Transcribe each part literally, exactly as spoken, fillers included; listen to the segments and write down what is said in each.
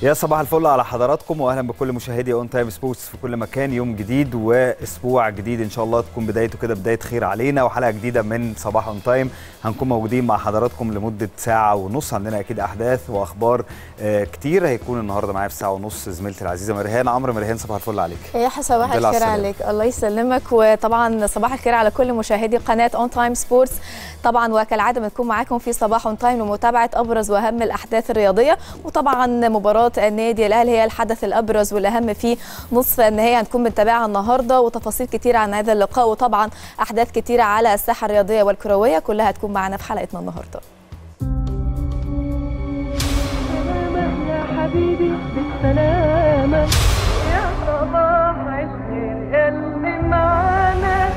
يا صباح الفل على حضراتكم واهلا بكل مشاهدي اون تايم سبورتس في كل مكان. يوم جديد واسبوع جديد ان شاء الله تكون بدايته كده بدايه خير علينا، وحلقه جديده من صباح اون تايم. هنكون موجودين مع حضراتكم لمده ساعه ونص، عندنا اكيد احداث واخبار آه كتير. هيكون النهارده معايا في ساعه ونص زميلتي العزيزه مريهان عمرو. مريهان صباح الفل عليك. يا صباح الخير عليك، الله يسلمك، وطبعا صباح الخير على كل مشاهدي قناه اون تايم سبورتس. طبعا وكالعاده بنكون معاكم في صباح اون تايم لمتابعه ابرز واهم الاحداث الرياضيه، وطبعا مباراه النادي الاهلي هي الحدث الابرز والاهم في نصف النهائي هنكون بنتابعها النهارده، وتفاصيل كتيره عن هذا اللقاء، وطبعا احداث كتيره على الساحه الرياضيه والكرويه كلها هتكون معنا في حلقتنا النهارده. سلامة يا حبيبي بالسلامة يا صباح عشق اللي معانا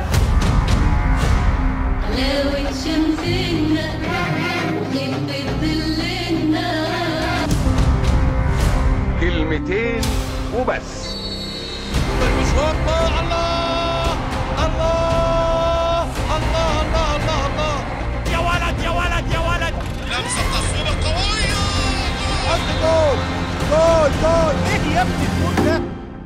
حلاوة شمسنا وخفة ظلنا كلمتين وبس. المشوار الله الله الله الله الله الله الله يا ولد يا ولد يا ولد لمسة تصوير قوية. حط جول جول جول. ايه يا ابني الجول ده؟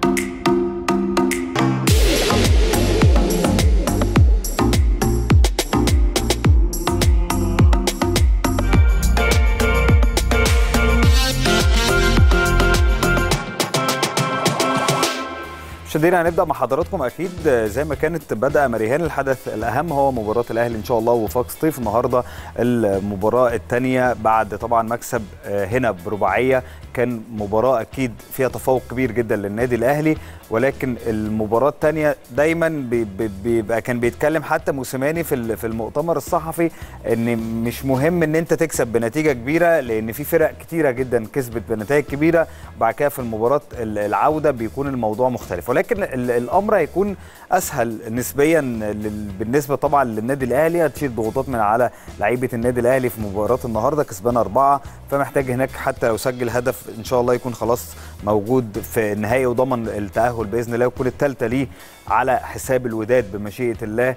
مشاهدينا هنبدا مع حضراتكم اكيد زي ما كانت بدأ مريهان. الحدث الاهم هو مباراه الاهلي ان شاء الله ووفاق سطيف النهارده، المباراه الثانيه بعد طبعا مكسب هنا برباعيه. كان مباراه اكيد فيها تفوق كبير جدا للنادي الاهلي، ولكن المباراه الثانيه دايما بيبقى كان بيتكلم حتى موسيماني في في المؤتمر الصحفي ان مش مهم ان انت تكسب بنتيجه كبيره، لان في فرق كتيره جدا كسبت بنتائج كبيره، وبعد كده في المباراه العوده بيكون الموضوع مختلف. ولكن الامر هيكون اسهل نسبيا بالنسبه طبعا للنادي الاهلي. هتشيل ضغوطات من على لعيبه النادي الاهلي في مباراه النهارده، كسبان اربعه، فمحتاج هناك حتى لو سجل هدف ان شاء الله يكون خلاص موجود في النهائي وضمن التاهل باذن الله، ويكون الثالثه ليه على حساب الوداد بمشيئه الله.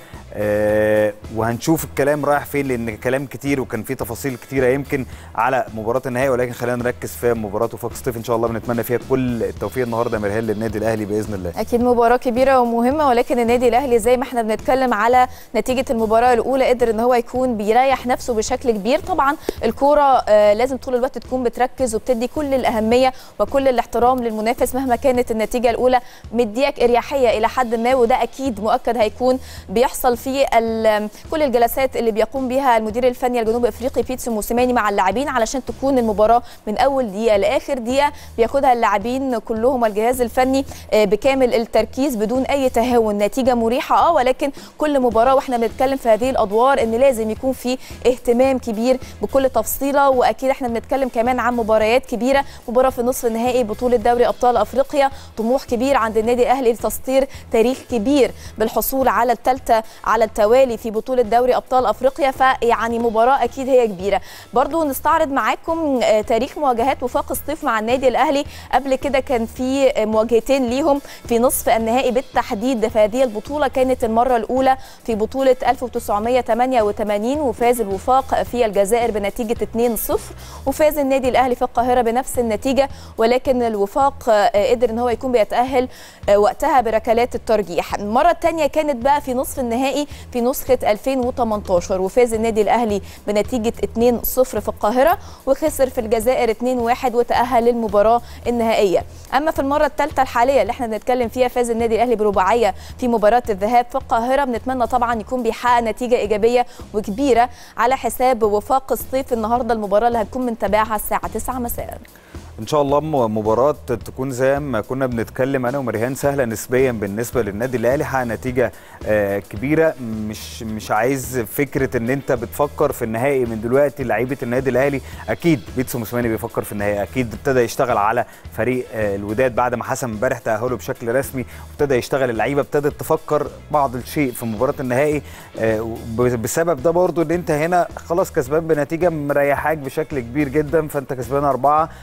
آه وهنشوف الكلام رايح فين، لان كلام كتير وكان في تفاصيل كتيره يمكن على مباراه النهائي، ولكن خلينا نركز في مباراه وفاق سطيف ان شاء الله. بنتمنى فيها كل التوفيق النهارده مرهان للنادي الاهلي باذن الله. اكيد مباراه كبيره ومهمه، ولكن النادي الاهلي زي ما احنا بنتكلم على نتيجه المباراه الاولى قدر ان هو يكون بيريح نفسه بشكل كبير. طبعا الكوره آه لازم طول الوقت تكون بتركز وبتدي كل الاهميه وكل الاحترام للمنافس مهما كانت النتيجه الاولى مديك اريحيه الى حد ما، وده اكيد مؤكد هيكون بيحصل في كل الجلسات اللي بيقوم بها المدير الفني الجنوب افريقي بيتسو موسيماني مع اللاعبين، علشان تكون المباراه من اول دقيقه لاخر دقيقه بياخدها اللاعبين كلهم والجهاز الفني بكامل التركيز بدون اي تهاون. نتيجه مريحه اه ولكن كل مباراه واحنا بنتكلم في هذه الادوار ان لازم يكون في اهتمام كبير بكل تفصيله، واكيد احنا بنتكلم كمان عن مباريات كبيره. مباراه في نصف النهائي بطوله دوري ابطال افريقيا، طموح كبير عند النادي الاهلي لتسطير تاريخ كبير بالحصول على الثالثه على التوالي في بطوله دوري ابطال افريقيا، فيعني مباراه اكيد هي كبيره. برضو نستعرض معاكم تاريخ مواجهات وفاق سطيف مع النادي الاهلي. قبل كده كان في مواجهتين ليهم في نصف النهائي بالتحديد في هذه البطوله، كانت المره الاولى في بطوله ألف وتسعمائة وثمانية وثمانين وفاز الوفاق في الجزائر بنتيجه اثنين صفر، وفاز النادي الاهلي في القاهره بنفس النتيجه، ولكن الوفاق قدر ان هو يكون بيتاهل وقتها بركلات الترجيح. المره الثانيه كانت بقى في نصف النهائي في نسخه ألفين وثمانية عشر، وفاز النادي الاهلي بنتيجه اثنين صفر في القاهره، وخسر في الجزائر اثنين واحد وتاهل للمباراه النهائيه. اما في المره الثالثه الحاليه اللي احنا بنتكلم فيها فاز النادي الاهلي برباعيه في مباراه الذهاب في القاهره. بنتمنى طبعا يكون بيحقق نتيجه ايجابيه وكبيره على حساب وفاق سطيف النهارده، المباراه اللي هتكون بنتابعها الساعه تسعة مساء ان شاء الله. مباراه تكون زي ما كنا بنتكلم انا ومريهان سهله نسبيا بالنسبه للنادي الاهلي، حقق نتيجه آه كبيره. مش مش عايز فكره ان انت بتفكر في النهائي من دلوقتي. لعيبه النادي الاهلي اكيد بيتسو موسيماني بيفكر في النهائي، اكيد ابتدى يشتغل على فريق آه الوداد بعد ما حسم امبارح تاهله بشكل رسمي، وابتدى يشتغل. اللعيبه ابتدت تفكر بعض الشيء في مباراه النهائي آه بسبب ده برضو ان انت هنا خلاص كسبان بنتيجه مريحاك بشكل كبير جدا، فانت كسبان اربعه، رحت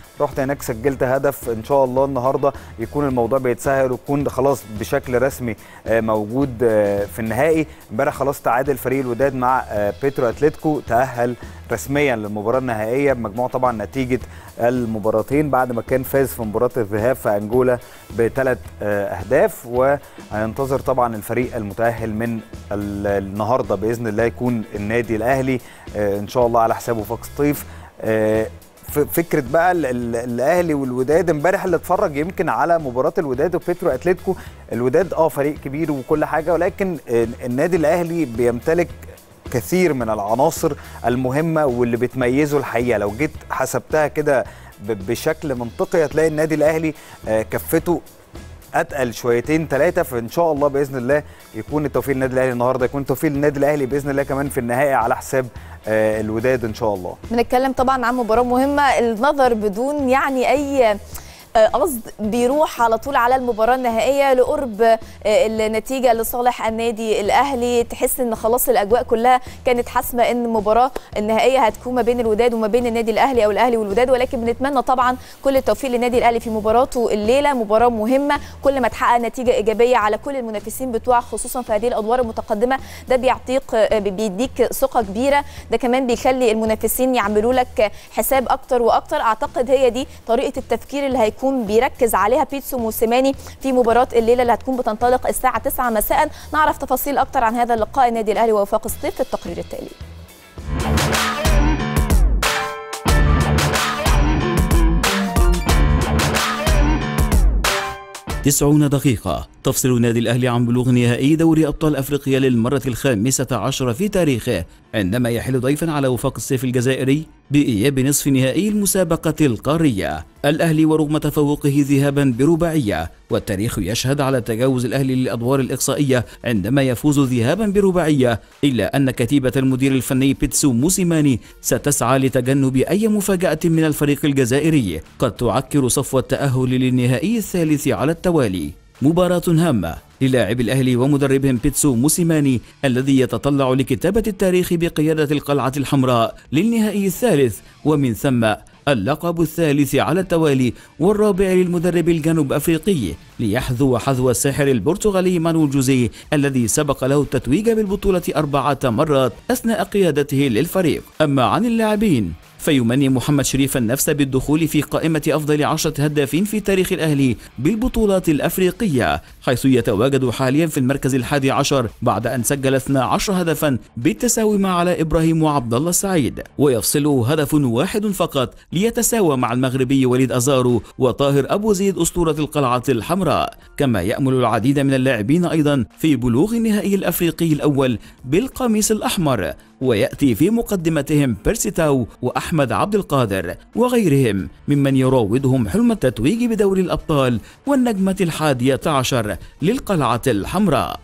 هناك سجلت هدف، ان شاء الله النهارده يكون الموضوع بيتسهل ويكون خلاص بشكل رسمي موجود في النهائي. امبارح خلاص تعادل فريق الوداد مع بيترو اتلتيكو، تأهل رسميا للمباراه النهائيه بمجموع طبعا نتيجه المباراتين بعد ما كان فاز في مباراه الذهاب في انجولا بثلاث اهداف. وهينتظر طبعا الفريق المتاهل من النهارده باذن الله يكون النادي الاهلي ان شاء الله على حسابه وفاق سطيف. فكره بقى الاهلي والوداد، امبارح اللي اتفرج يمكن على مباراه الوداد وبيترو اتلتيكو، الوداد اه فريق كبير وكل حاجه، ولكن النادي الاهلي بيمتلك كثير من العناصر المهمه واللي بتميزه الحقيقه. لو جيت حسبتها كده بشكل منطقي هتلاقي النادي الاهلي كفته اتقل شويتين ثلاثه، فان شاء الله باذن الله يكون التوفيق للنادي الاهلي النهارده، يكون التوفيق للنادي الاهلي باذن الله كمان في النهائي على حساب الوداد ان شاء الله. بنتكلم طبعا عن مباراه مهمه، النظر بدون يعني اي قصد بيروح على طول على المباراه النهائيه لقرب النتيجه لصالح النادي الاهلي. تحس ان خلاص الاجواء كلها كانت حاسمه ان المباراه النهائيه هتكون ما بين الوداد وما بين النادي الاهلي او الاهلي والوداد، ولكن بنتمنى طبعا كل التوفيق للنادي الاهلي في مباراته الليله. مباراه مهمه، كل ما تحقق نتيجه ايجابيه على كل المنافسين بتوعك خصوصا في هذه الادوار المتقدمه ده بيعطيك بيديك ثقه كبيره، ده كمان بيخلي المنافسين يعملوا لك حساب اكتر واكتر. اعتقد هي دي طريقه التفكير اللي هيكون بيركز عليها بيتسو موسيماني في مباراه الليله اللي هتكون بتنطلق الساعه تسعة مساء. نعرف تفاصيل اكتر عن هذا اللقاء النادي الاهلي ووفاق سطيف في التقرير التالي. تسعون دقيقة تفصل النادي الأهلي عن بلوغ نهائي دوري أبطال أفريقيا للمرة الخامسة عشرة في تاريخه عندما يحل ضيفا على وفاق السيف الجزائري بإياب نصف نهائي المسابقة القارية. الأهلي ورغم تفوقه ذهابا برباعية، والتاريخ يشهد على تجاوز الأهلي للأدوار الإقصائية عندما يفوز ذهابا برباعية، إلا أن كتيبة المدير الفني بيتسو موسيماني ستسعى لتجنب أي مفاجأة من الفريق الجزائري قد تعكر صفو التأهل للنهائي الثالث على التوالي. مباراة هامة للاعب الأهلي ومدربهم بيتسو موسيماني الذي يتطلع لكتابة التاريخ بقيادة القلعة الحمراء للنهائي الثالث، ومن ثم اللقب الثالث على التوالي والرابع للمدرب الجنوب أفريقي ليحذو حذو الساحر البرتغالي مانويل جوزيه الذي سبق له التتويج بالبطولة أربعة مرات أثناء قيادته للفريق. أما عن اللاعبين فيمني محمد شريف النفس بالدخول في قائمة أفضل عشرة هدافين في تاريخ الأهلي بالبطولات الأفريقية، حيث يتواجد حاليا في المركز الحادي عشر بعد أن سجل اثني عشر هدفا بالتساوي مع علاء إبراهيم وعبد الله السعيد، ويفصله هدف واحد فقط ليتساوى مع المغربي وليد أزارو وطاهر أبو زيد أسطورة القلعة الحمراء. كما يأمل العديد من اللاعبين أيضا في بلوغ النهائي الأفريقي الأول بالقميص الأحمر، ويأتي في مقدمتهم بيرسي تاو وأحمد عبد القادر وغيرهم ممن يراودهم حلم التتويج بدوري الأبطال والنجمة الحادية عشر للقلعة الحمراء.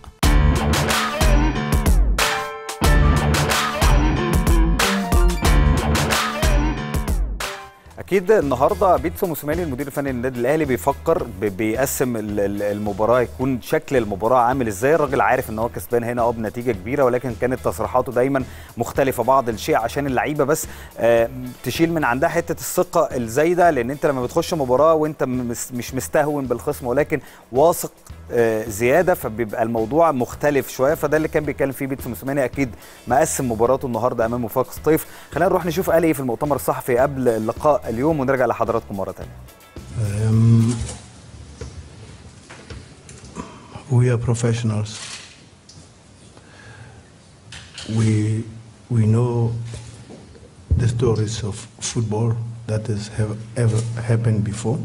اكيد النهارده بيتسو موسيماني المدير الفني للنادي الاهلي بيفكر بيقسم المباراه، يكون شكل المباراه عامل ازاي. الراجل عارف ان هو كسبان هنا اه بنتيجه كبيره، ولكن كانت تصريحاته دايما مختلفه بعض الشيء عشان اللعيبه بس آه تشيل من عندها حته الثقه الزايده، لان انت لما بتخش مباراه وانت مش مستهون بالخصم ولكن واثق آه زياده فبيبقى الموضوع مختلف شويه. فده اللي كان بيتكلم فيه بيتسو موسيماني، اكيد مقسم مباراته النهارده امام وفاق سطيف. خلينا نروح نشوف قال ايه في المؤتمر الصحفي قبل اللقاء اليوم ونرجع لحضراتكم مرة تانية. Um, we are professionals. We we know the stories of football that has have ever happened before,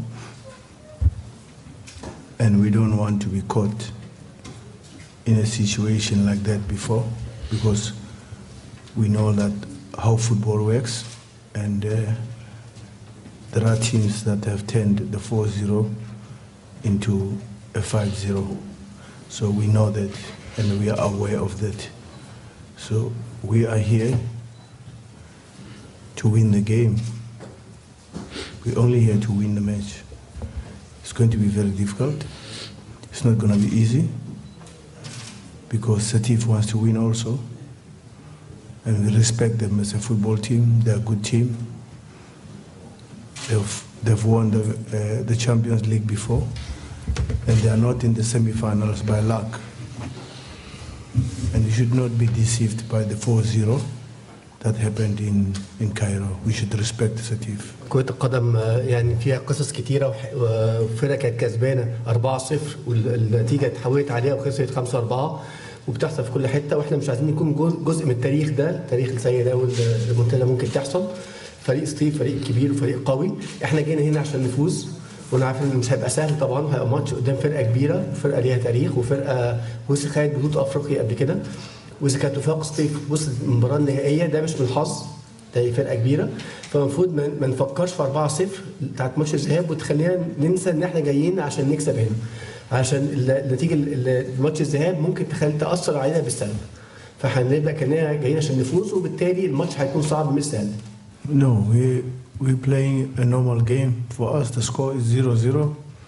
and we don't want to be caught in a situation like that before, because we know that how football works, and uh, there are teams that have turned the four zero into a five zero. So we know that and we are aware of that. So we are here to win the game. We're only here to win the match. It's going to be very difficult. It's not going to be easy because Satif wants to win also. And we respect them as a football team. They're a good team. They've they've won the, uh, the Champions League before, and they are not in the semi-finals by luck. And you should not be deceived by the four zero that happened in, in Cairo. We should respect Satif. كرة القدم يعني فيها قصص كتيرة، وفرقة كانت كسبانة أربعة صفر والنتيجة اتحولت عليها وخسرت خمسة أربعة، وبتحصل في كل حتة، واحنا مش عايزين نكون جزء من التاريخ ده، التاريخ السيء ده والمنتدى ممكن تحصل. فريق ستيف فريق كبير وفريق قوي، احنا جينا هنا عشان نفوز، وانا عارف ان مش هيبقى سهل طبعا، هيبقى ماتش قدام فرقة كبيرة، فرقة ليها تاريخ وفرقة وصلت خدت بطولة افريقيا قبل كده، واذا كانت وفاق ستيف وصلت المباراة النهائية ده مش من الحظ، ده فرقة كبيرة، فالمفروض ما نفكرش في أربعة صفر بتاعت ماتش الذهاب وتخلينا ننسى ان احنا جايين عشان نكسب هنا، عشان النتيجة الماتش الذهاب ممكن تخلي تأثر علينا بالسلب، فهنبقى كأننا جايين عشان نفوز، وبالتالي الماتش هيكون صعب مش سهل. No, we we're playing a normal game. For us, the score is zero zero,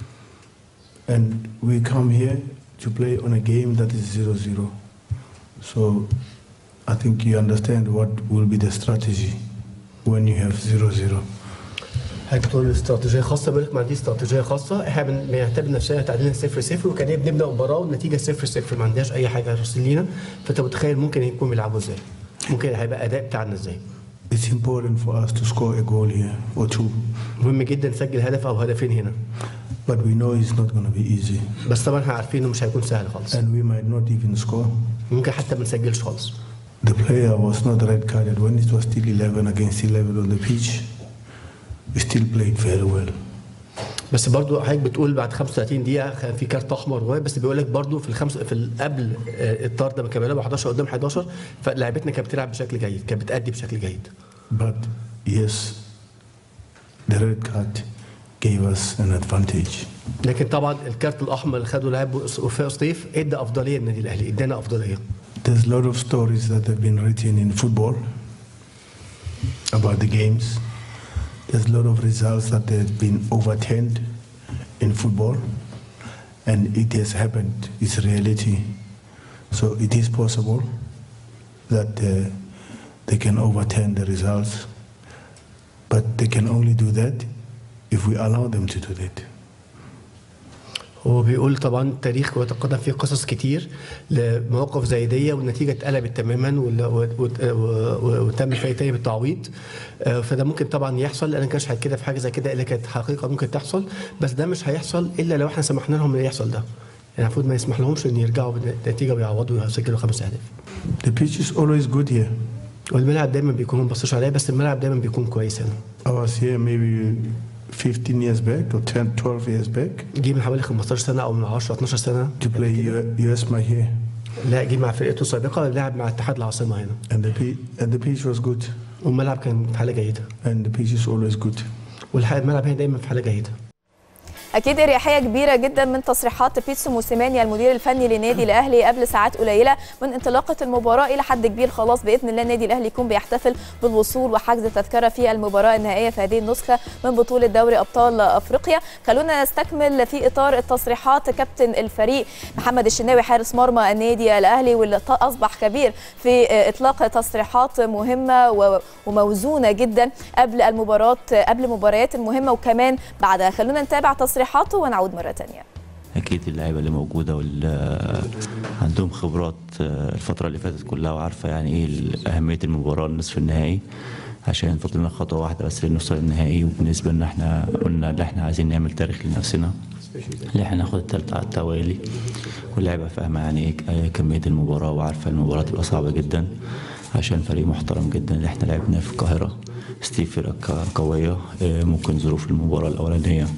and we come here to play on a game that is zero zero. So, I think you understand what will be the strategy when you have zero zero. حضرتك بتقول استراتيجيه خاصه، بالك ما عنديش استراتيجيه خاصه، احنا بنعتبر نفسنا تعادلنا صفر صفر، وكان بنبدا مباراه والنتيجه صفر صفر، ما عندناش اي حاجه ترسل لينا، فانت متخيل ممكن يكون بيلعبوا ازاي؟ ممكن هيبقى اداء بتاعنا ازاي؟ It's important for us to score a goal here or two. مهم جدا نسجل هدف او هدفين هنا. But we know it's not going to be easy. بس طبعا احنا عارفين انه مش هيكون سهل خالص. And we might not even score. ممكن حتى ما نسجلش خالص. The player was not red carded when it was still eleven against eleven on the pitch. We still played very well. بس برضو حضرتك بتقول بعد خمسة وثلاثين دقيقة كان في كارت أحمر، بس بيقول لك برضو في الخمس في قبل الطرد لما كان بيلعب حداشر قدام حداشر، فلاعبتنا كانت بتلعب بشكل جيد، كانت بتأدي بشكل جيد. But yes, the red card gave us an advantage. لكن طبعا الكارت الأحمر اللي خده لاعب وفاق سطيف ادى أفضلية للنادي الأهلي، ادانا أفضلية. There's a lot of stories that have been written in football about the games. There's a lot of results that have been overturned in football, and it has happened. It's reality. So it is possible that uh, they can overturn the results, but they can only do that if we allow them to do that. هو بيقول طبعا تاريخ كرة القدم فيه قصص كتير لمواقف زي دي والنتيجه اتقلبت تماما وتم فيها تاني بالتعويض، فده ممكن طبعا يحصل، لان كانش كده في حاجه زي كده الا كانت حقيقه ممكن تحصل، بس ده مش هيحصل الا لو احنا سمحنا لهم ان يحصل ده، يعني المفروض ما يسمح لهمش ان يرجعوا بالنتيجه ويعوضوا ويسجلوا خمس اهداف. The pitch is always good here. والملعب دايما بيكون ما بصوش عليه، بس الملعب دايما بيكون كويس هنا. I was here maybe fifteen years back or ten, twelve years back. جه من حوالي خمستاشر سنه او من عشرة اتناشر سنه. To play U S M A here. لا جه مع فرقته السابقه، لعب مع اتحاد العاصمه هنا. And the pitch, and the pitch was good. والملعب كان في حاله جيده. And the pitch is always good. والملعب هنا دايما في حاله جيده. اكيد اريحيه كبيره جدا من تصريحات بيتسو موسيماني المدير الفني للنادي الاهلي قبل ساعات قليله من انطلاقه المباراه، الى حد كبير خلاص باذن الله النادي الاهلي يكون بيحتفل بالوصول وحجز تذكره في المباراه النهائيه في هذه النسخه من بطوله دوري ابطال افريقيا. خلونا نستكمل في اطار التصريحات كابتن الفريق محمد الشناوي حارس مرمى النادي الاهلي، واللي اصبح كبير في اطلاق تصريحات مهمه وموزونه جدا قبل المباراه قبل مباريات مهمه وكمان بعدها. خلونا نتابع تصريحات حاطه ونعود مرة تانية. أكيد اللعيبة اللي موجودة واللي عندهم خبرات الفترة اللي فاتت كلها وعارفة يعني إيه أهمية المباراة النصف النهائي، عشان فاضل لنا خطوة واحدة بس لنوصل للنهائي. وبالنسبة لنا إحنا قلنا إن إحنا عايزين نعمل تاريخ لنفسنا، اللي إحنا ناخد التالتة على التوالي، واللعيبة فاهمة يعني إيه كمية المباراة وعارفة المباراة تبقى صعبة جدا عشان فريق محترم جدا اللي إحنا لعبناه في القاهرة. ستيف فرقة قوية، ممكن ظروف المباراة الأولانية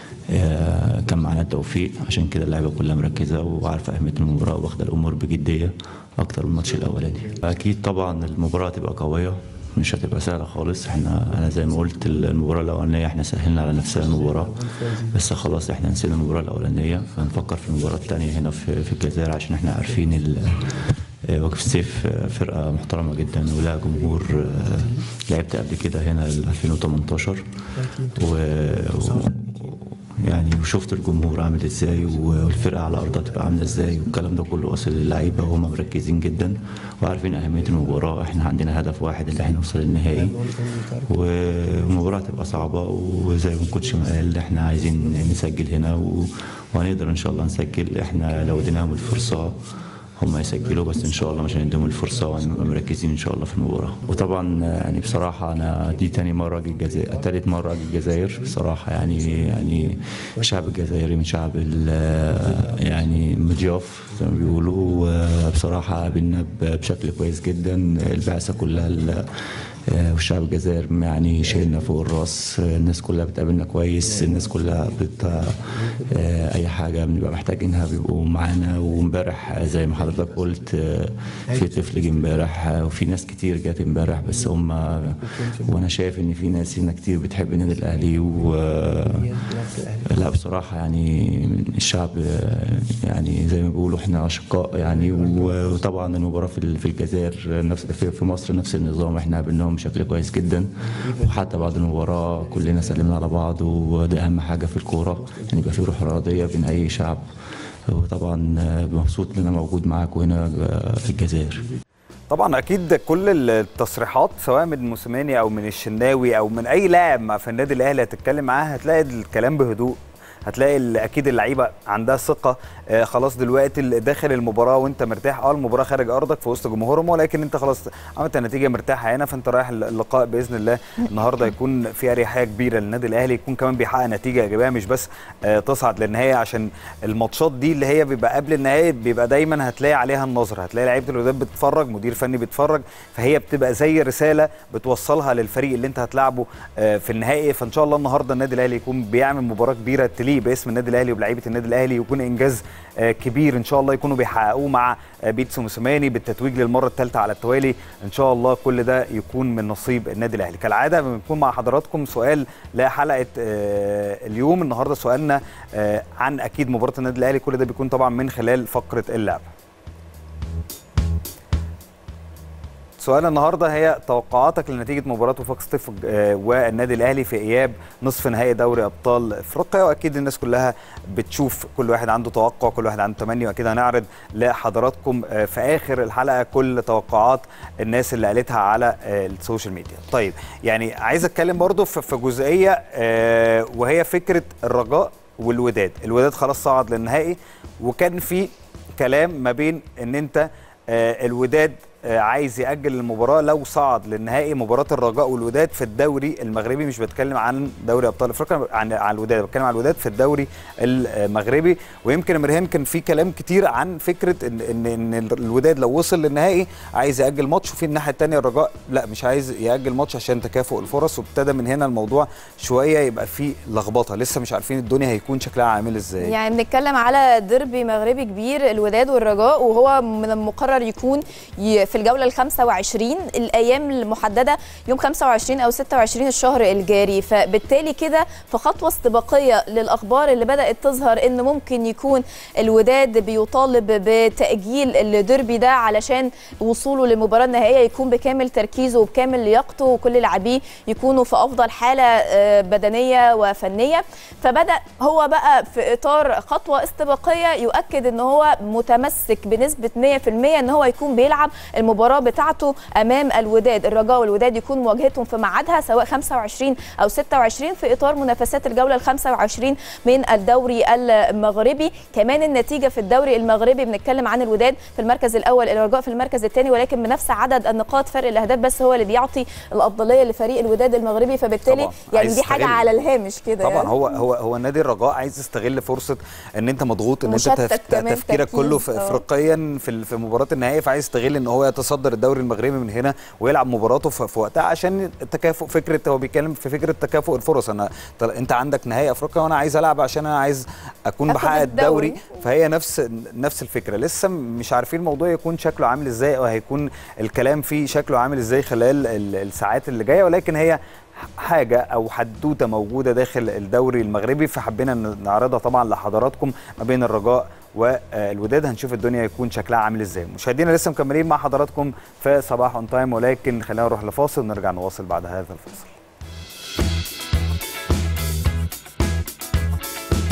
كان معانا التوفيق، عشان كده اللعيبه كلها مركزه وعارفه اهميه المباراه واخده الامور بجديه اكتر من الماتش الاولاني. اكيد طبعا المباراه هتبقى قويه، مش هتبقى سهله خالص. احنا انا زي ما قلت المباراه الاولانيه احنا سهلنا على نفسنا المباراه، بس خلاص احنا نسينا المباراه الاولانيه، فنفكر في المباراه الثانيه هنا في في الجزائر، عشان احنا عارفين وقف سيف فرقه محترمه جدا ولها جمهور. لعبت قبل كده هنا ألفين وتمنتاشر و يعني وشفت الجمهور عامل ازاي والفرقه على ارضها تبقى عامله ازاي، والكلام ده كله واصل للعيبه وهم مركزين جدا وعارفين اهميه المباراه. احنا عندنا هدف واحد اللي احنا نوصل للنهائي، والمباراه هتبقى صعبه، وزي ما الكوتش ما قال احنا عايزين نسجل هنا و... وهنقدر ان شاء الله نسجل. احنا لو اديناهم الفرصه هم يسجلوا، بس ان شاء الله مش هنديهم الفرصه وهنبقى مركزين ان شاء الله في المباراه. وطبعا يعني بصراحه انا دي تاني مره اجي الجزائر، تالت مره اجي الجزائر بصراحه. يعني يعني الشعب الجزائري من شعب يعني مضياف زي ما بيقولوا، بصراحه قابلنا بشكل كويس جدا البعثه كلها، والشعب الجزائر يعني شايلنا فوق الراس. الناس كلها بتقابلنا كويس، الناس كلها بت اي حاجه بنبقى محتاجينها بيبقوا معانا. وامبارح زي ما حضرتك قلت في طفل جه امبارح وفي ناس كتير جت امبارح، بس هم وانا شايف ان في ناس هنا كتير بتحب النادي الاهلي. و لا بصراحه يعني الشعب يعني زي ما بيقولوا احنا اشقاء يعني. وطبعا المباراه في الجزائر نفس في مصر نفس النظام، احنا قابلناهم بشكل كويس جدا، وحتى بعد المباراه كلنا سلمنا على بعض، وده اهم حاجه في الكوره يعني يبقى في روح رياضيه بين اي شعب. وطبعا مبسوط ان انا موجود معاكم هنا في الجزائر. طبعا اكيد كل التصريحات سواء من موسيماني او من الشناوي او من اي لاعب في النادي الاهلي هتتكلم معاه هتلاقي الكلام بهدوء، هتلاقي اكيد اللعيبه عندها ثقه. آه خلاص دلوقتي داخل المباراه وانت مرتاح. اه المباراه خارج ارضك في وسط جمهورهم، ولكن انت خلاص عملت النتيجه مرتاحه هنا، فانت رايح اللقاء باذن الله النهارده يكون في اريحيه كبيره للنادي الاهلي، يكون كمان بيحقق نتيجه ايجابيه مش بس آه تصعد للنهائي. عشان الماتشات دي اللي هي بيبقى قبل النهائي بيبقى دايما هتلاقي عليها النظر، هتلاقي لعيبه الوداد بتتفرج، مدير فني بيتفرج، فهي بتبقى زي رساله بتوصلها للفريق اللي انت هتلاعبه آه في النهائي. فان شاء الله النهارده النادي الاهلي يكون بيعمل مباراه كبيره تليق باسم النادي الاهلي وبلعيبه النادي الاهلي، يكون انجاز كبير ان شاء الله يكونوا بيحققوه مع بيتسو موسيماني بالتتويج للمره الثالثه على التوالي. ان شاء الله كل ده يكون من نصيب النادي الاهلي. كالعاده بنكون مع حضراتكم سؤال لحلقه اليوم. النهارده سؤالنا عن اكيد مباراه النادي الاهلي، كل ده بيكون طبعا من خلال فقره اللعب. سؤال النهارده هي توقعاتك لنتيجه مباراه وفاق سطيف والنادي الاهلي في اياب نصف نهائي دوري ابطال افريقيا. واكيد الناس كلها بتشوف، كل واحد عنده توقع، كل واحد عنده تمني، واكيد هنعرض لحضراتكم في اخر الحلقه كل توقعات الناس اللي قالتها على السوشيال ميديا. طيب يعني عايز اتكلم برضو في جزئيه وهي فكره الرجاء والوداد. الوداد خلاص صعد للنهائي، وكان في كلام ما بين ان انت الوداد عايز يأجل المباراة لو صعد للنهائي، مباراة الرجاء والوداد في الدوري المغربي. مش بتكلم عن دوري ابطال افريقيا، عن عن الوداد، بتكلم عن الوداد في الدوري المغربي. ويمكن مرهان كان في كلام كتير عن فكرة ان ان, إن الوداد لو وصل للنهائي عايز يأجل ماتش، وفي الناحية الثانية الرجاء لا مش عايز يأجل ماتش عشان تكافؤ الفرص. وابتدى من هنا الموضوع شوية يبقى فيه لخبطة، لسه مش عارفين الدنيا هيكون شكلها عامل ازاي. يعني بنتكلم على ديربي مغربي كبير، الوداد والرجاء، وهو من المقرر يكون في الجوله الخامسة وعشرين. الايام المحدده يوم خمسة وعشرين او ستة وعشرين الشهر الجاري، فبالتالي كده في خطوه استباقيه للاخبار اللي بدات تظهر ان ممكن يكون الوداد بيطالب بتاجيل الديربي ده علشان وصوله للمباراه النهائيه يكون بكامل تركيزه وبكامل لياقته، وكل لاعبيه يكونوا في افضل حاله بدنيه وفنيه. فبدا هو بقى في اطار خطوه استباقيه يؤكد ان هو متمسك بنسبه مية في المية ان هو يكون بيلعب المباراه بتاعته امام الوداد. الرجاء والوداد يكون مواجهتهم في ميعادها سواء خمسة وعشرين او ستة وعشرين في اطار منافسات الجوله الخامسة وعشرين من الدوري المغربي. كمان النتيجه في الدوري المغربي بنتكلم عن الوداد في المركز الاول، الرجاء في المركز الثاني، ولكن بنفس عدد النقاط، فرق الاهداف بس هو اللي بيعطي الافضليه لفريق الوداد المغربي. فبالتالي يعني دي حاجه على الهامش كده. طبعا يعني. هو هو هو النادي الرجاء عايز يستغل فرصه ان انت مضغوط، ان انت تفكيرك كله في افريقيا في في مباراه النهائي، فعايز يستغل ان هو يتصدر الدوري المغربي من هنا ويلعب مباراته في وقتها عشان التكافؤ. فكره هو بيتكلم في فكره تكافؤ الفرص، انا انت عندك نهائي افريقيا وانا عايز العب عشان انا عايز اكون بحقق الدوري. الدوري فهي نفس نفس الفكره. لسه مش عارفين الموضوع يكون شكله عامل ازاي او هيكون الكلام فيه شكله عامل ازاي خلال الساعات اللي جايه، ولكن هي حاجه او حدوته موجوده داخل الدوري المغربي، فحبينا نعرضها طبعا لحضراتكم ما بين الرجاء والوداد. هنشوف الدنيا يكون شكلها عامل ازاي. مشاهدينا لسه مكملين مع حضراتكم في صباح اون تايم، ولكن خلينا نروح لفاصل ونرجع نواصل بعد هذا الفاصل.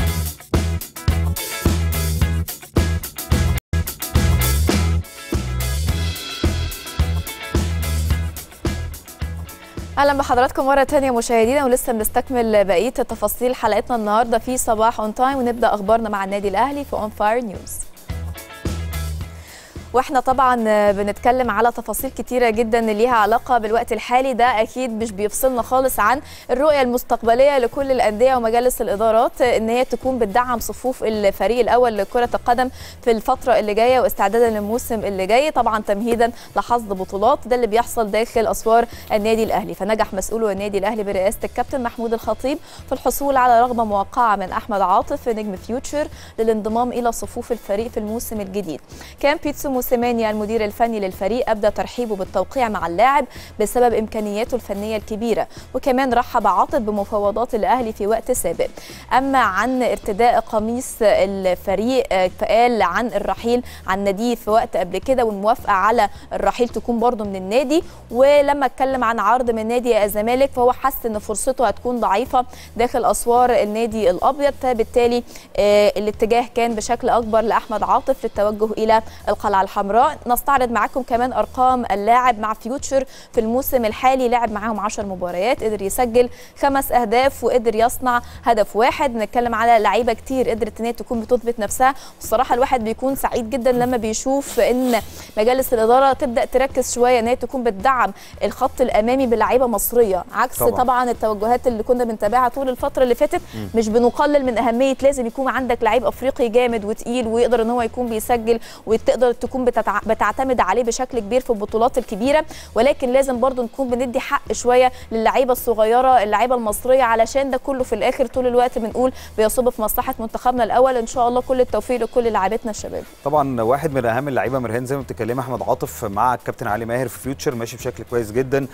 اهلا بحضراتكم مره ثانيه مشاهدينا، ولسه بنستكمل بقيه تفاصيل حلقتنا النهارده في صباح اون تايم، ونبدا اخبارنا مع النادي الاهلي في اون فاير نيوز. واحنا طبعا بنتكلم على تفاصيل كتيره جدا ليها علاقه بالوقت الحالي، ده اكيد مش بيفصلنا خالص عن الرؤيه المستقبليه لكل الانديه ومجالس الادارات ان هي تكون بتدعم صفوف الفريق الاول لكره القدم في الفتره اللي جايه واستعدادا للموسم اللي جاي، طبعا تمهيدا لحصد بطولات. ده اللي بيحصل داخل اسوار النادي الاهلي. فنجح مسؤولو النادي الاهلي برئاسه الكابتن محمود الخطيب في الحصول على رغبه موقعه من احمد عاطف نجم فيوتشر للانضمام الى صفوف الفريق في الموسم الجديد. كان بيتسو موسيماني المدير الفني للفريق أبدى ترحيبه بالتوقيع مع اللاعب بسبب إمكانياته الفنية الكبيرة، وكمان رحب عاطف بمفاوضات الأهلي في وقت سابق. أما عن ارتداء قميص الفريق فقال عن الرحيل عن ناديه في وقت قبل كده والموافقة على الرحيل تكون برضه من النادي. ولما اتكلم عن عرض من نادي الزمالك فهو حس ان فرصته هتكون ضعيفة داخل أسوار النادي الأبيض، فبالتالي الاتجاه كان بشكل أكبر لأحمد عاطف للتوجه إلى القلعة الحمراء. نستعرض معاكم كمان ارقام اللاعب مع فيوتشر في الموسم الحالي. لعب معاهم عشر مباريات، قدر يسجل خمس اهداف وقدر يصنع هدف واحد. بنتكلم على لعيبه كتير قدرت ان هي تكون بتثبت نفسها، والصراحه الواحد بيكون سعيد جدا لما بيشوف ان مجالس الاداره تبدا تركز شويه ان هي تكون بتدعم الخط الامامي بلعيبه مصريه، عكس طبعا, طبعا التوجهات اللي كنا بنتابعها طول الفتره اللي فاتت. م. مش بنقلل من اهميه لازم يكون عندك لعيب افريقي جامد وتقيل ويقدر ان هو يكون بيسجل وتقدر تكون بتتع... بتعتمد عليه بشكل كبير في البطولات الكبيره، ولكن لازم برضو نكون بندي حق شويه للعيبه الصغيره اللعيبه المصريه، علشان ده كله في الاخر طول الوقت بنقول بيصب في مصلحه منتخبنا الاول. ان شاء الله كل التوفيق لكل لاعبتنا الشباب. طبعا واحد من اهم اللعيبه مرهان زي ما بتتكلمي احمد عاطف مع الكابتن علي ماهر في فيوتشر ماشي بشكل كويس جدا.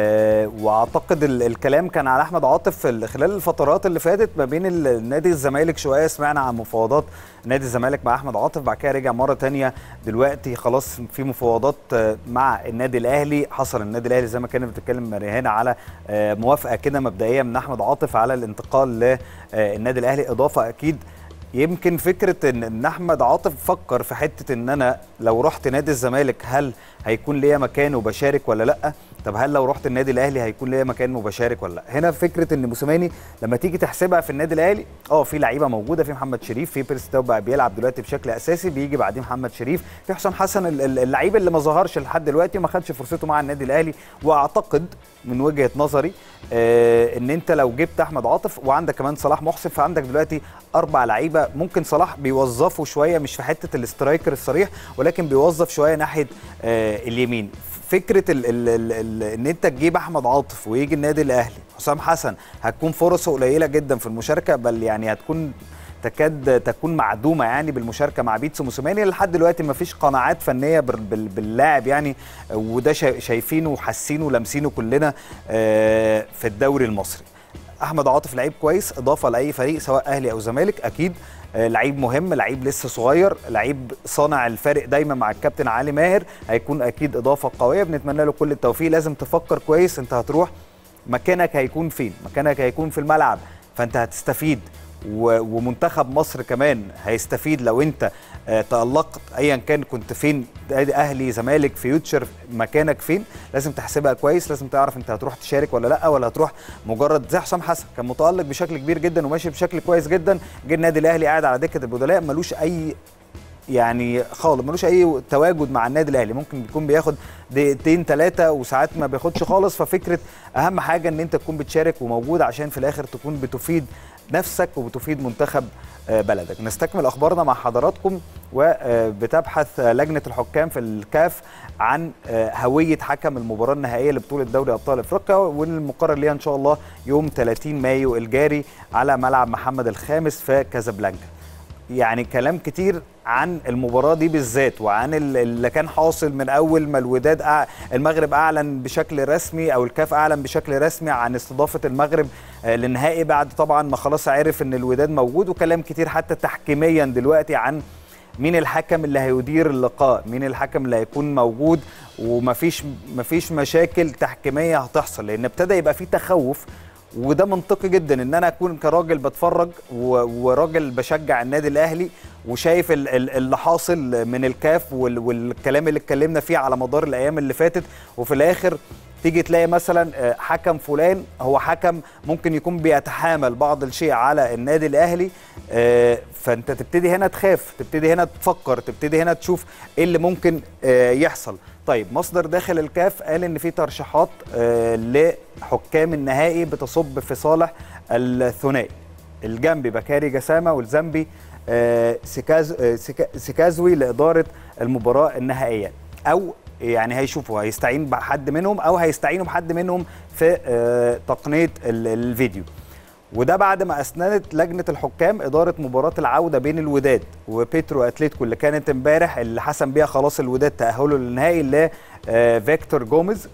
أه واعتقد الكلام كان على احمد عاطف خلال الفترات اللي فاتت ما بين النادي الزمالك، شويه سمعنا عن مفاوضات نادي الزمالك مع احمد عاطف، بعد كده رجع مره ثانيه دلوقتي خلاص في مفاوضات مع النادي الاهلي. حصل النادي الاهلي زي ما كانت بتتكلم ريهان على موافقه كده مبدئيه من احمد عاطف على الانتقال للنادي الاهلي. اضافه اكيد يمكن فكره ان ان احمد عاطف فكر في حته ان انا لو رحت نادي الزمالك هل هيكون ليا مكان وبشارك ولا لا؟ طب هل لو رحت النادي الاهلي هيكون ليا مكان وبشارك ولا لا؟ هنا فكره ان موسيماني لما تيجي تحسبها في النادي الاهلي اه في لعيبه موجوده، في محمد شريف، في بيرس تاو بقى بيلعب دلوقتي بشكل اساسي، بيجي بعدين محمد شريف، في حسام حسن اللعيب اللي ما ظهرش لحد دلوقتي وما خدش فرصته مع النادي الاهلي. واعتقد من وجهه نظري آه ان انت لو جبت احمد عاطف وعندك كمان صلاح محسن فعندك دلوقتي اربع لعيبه. ممكن صلاح بيوظفوا شويه مش في حته الاسترايكر الصريح، ولكن بيوظف شويه ناحيه آه اليمين. فكره ال ال ال ال ان انت تجيب احمد عاطف ويجي النادي الاهلي، حسام حسن هتكون فرصه قليله جدا في المشاركه، بل يعني هتكون تكاد تكون معدومه يعني بالمشاركه مع بيتسو موسيماني. لحد دلوقتي ما فيش قناعات فنيه باللاعب يعني، وده شايفينه وحاسينه ولامسينه كلنا في الدوري المصري. احمد عاطف لعيب كويس، اضافه لاي فريق سواء اهلي او زمالك، اكيد لعيب مهم، لعيب لسه صغير، لعيب صانع الفارق دايما مع الكابتن علي ماهر، هيكون اكيد اضافه قويه. بنتمنى له كل التوفيق. لازم تفكر كويس انت هتروح مكانك هيكون فين، مكانك هيكون في الملعب، فانت هتستفيد ومنتخب مصر كمان هيستفيد لو انت تألقت ايا كان كنت فين، اهلي زمالك فيوتشر مكانك فين. لازم تحسبها كويس، لازم تعرف انت هتروح تشارك ولا لا، ولا هتروح مجرد زي حسام حسن كان متألق بشكل كبير جدا وماشي بشكل كويس جدا، جه النادي الاهلي قاعد على دكه البدلاء ملوش اي يعني خالص، ملوش اي تواجد مع النادي الاهلي، ممكن يكون بياخد دقيقتين ثلاثه وساعات ما بياخدش خالص. ففكره اهم حاجه ان انت تكون بتشارك وموجود عشان في الاخر تكون بتفيد نفسك وبتفيد منتخب بلدك. نستكمل اخبارنا مع حضراتكم. وبتبحث لجنه الحكام في الكاف عن هويه حكم المباراه النهائيه لبطوله دوري ابطال افريقيا، والمقرر ليها ان شاء الله يوم ثلاثين مايو الجاري على ملعب محمد الخامس في كازابلانكا. يعني كلام كتير عن المباراه دي بالذات وعن اللي كان حاصل من اول ما الوداد أع... المغرب اعلن بشكل رسمي او الكاف اعلن بشكل رسمي عن استضافه المغرب للنهائي، بعد طبعا ما خلاص عرف ان الوداد موجود، وكلام كتير حتى تحكيميا دلوقتي عن مين الحكم اللي هيدير اللقاء، مين الحكم اللي هيكون موجود، ومفيش مفيش مشاكل تحكيميه هتحصل، لان ابتدى يبقى في تخوف وده منطقي جدا ان انا اكون كراجل بتفرج وراجل بشجع النادي الاهلي وشايف اللي حاصل من الكاف والكلام اللي اتكلمنا فيه على مدار الايام اللي فاتت، وفي الاخر تيجي تلاقي مثلا حكم فلان هو حكم ممكن يكون بيتحامل بعض الشيء على النادي الاهلي، فانت تبتدي هنا تخاف، تبتدي هنا تفكر، تبتدي هنا تشوف ايه اللي ممكن يحصل. طيب مصدر داخل الكاف قال ان في ترشيحات لحكام النهائي بتصب في صالح الثنائي الجنبي بكاري جسامه والزنبي سيكاز سيكازوي لاداره المباراه النهائيه، او يعني هيشوفوا هيستعين بحد منهم او هيستعينوا بحد منهم في تقنيه الفيديو. وده بعد ما اسندت لجنه الحكام اداره مباراه العوده بين الوداد وبيترو اتلتيكو اللي كانت امبارح، اللي حسم بيها خلاص الوداد تاهله للنهائي لفيكتور جوميز،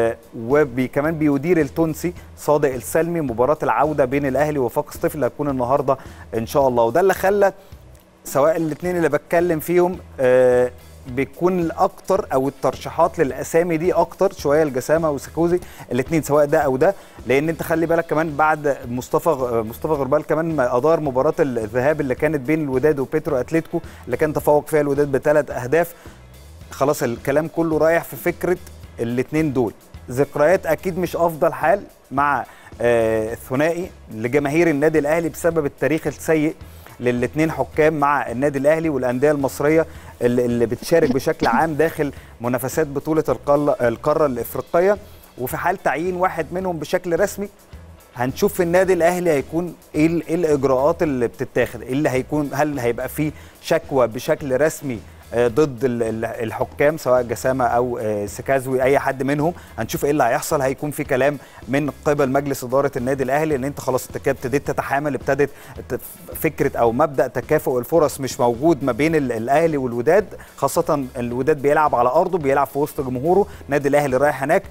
وكمان بيدير التونسي صادق السلمي مباراه العوده بين الاهلي وفاق سطيف اللي هتكون النهارده ان شاء الله. وده اللي خلى سواء الاثنين اللي بتكلم فيهم بيكون الاكتر او الترشيحات للاسامي دي اكتر شويه الجسامه وسكوزي الاثنين سواء ده او ده، لان انت خلي بالك كمان بعد مصطفى مصطفى غربال كمان ما ادار مباراه الذهاب اللي كانت بين الوداد وبيترو اتلتيكو اللي كان تفوق فيها الوداد بثلاث اهداف. خلاص الكلام كله رايح في فكره الاثنين دول. ذكريات اكيد مش افضل حال مع الثنائي لجماهير النادي الاهلي بسبب التاريخ السيء للاثنين حكام مع النادي الاهلي والانديه المصريه اللي بتشارك بشكل عام داخل منافسات بطوله القاره الافريقيه. وفي حال تعيين واحد منهم بشكل رسمي هنشوف في النادي الاهلي هيكون ايه الاجراءات اللي بتتاخد، ايه اللي هيكون، هل هيبقى في شكوى بشكل رسمي ضد الحكام سواء جسامه او سكازوي اي حد منهم، هنشوف ايه اللي هيحصل. هيكون في كلام من قبل مجلس اداره النادي الاهلي ان انت خلاص ابتديت تتحامل، ابتدت فكره او مبدا تكافؤ الفرص مش موجود ما بين الاهلي والوداد، خاصه الوداد بيلعب على ارضه بيلعب في وسط جمهوره، النادي الاهلي رايح هناك.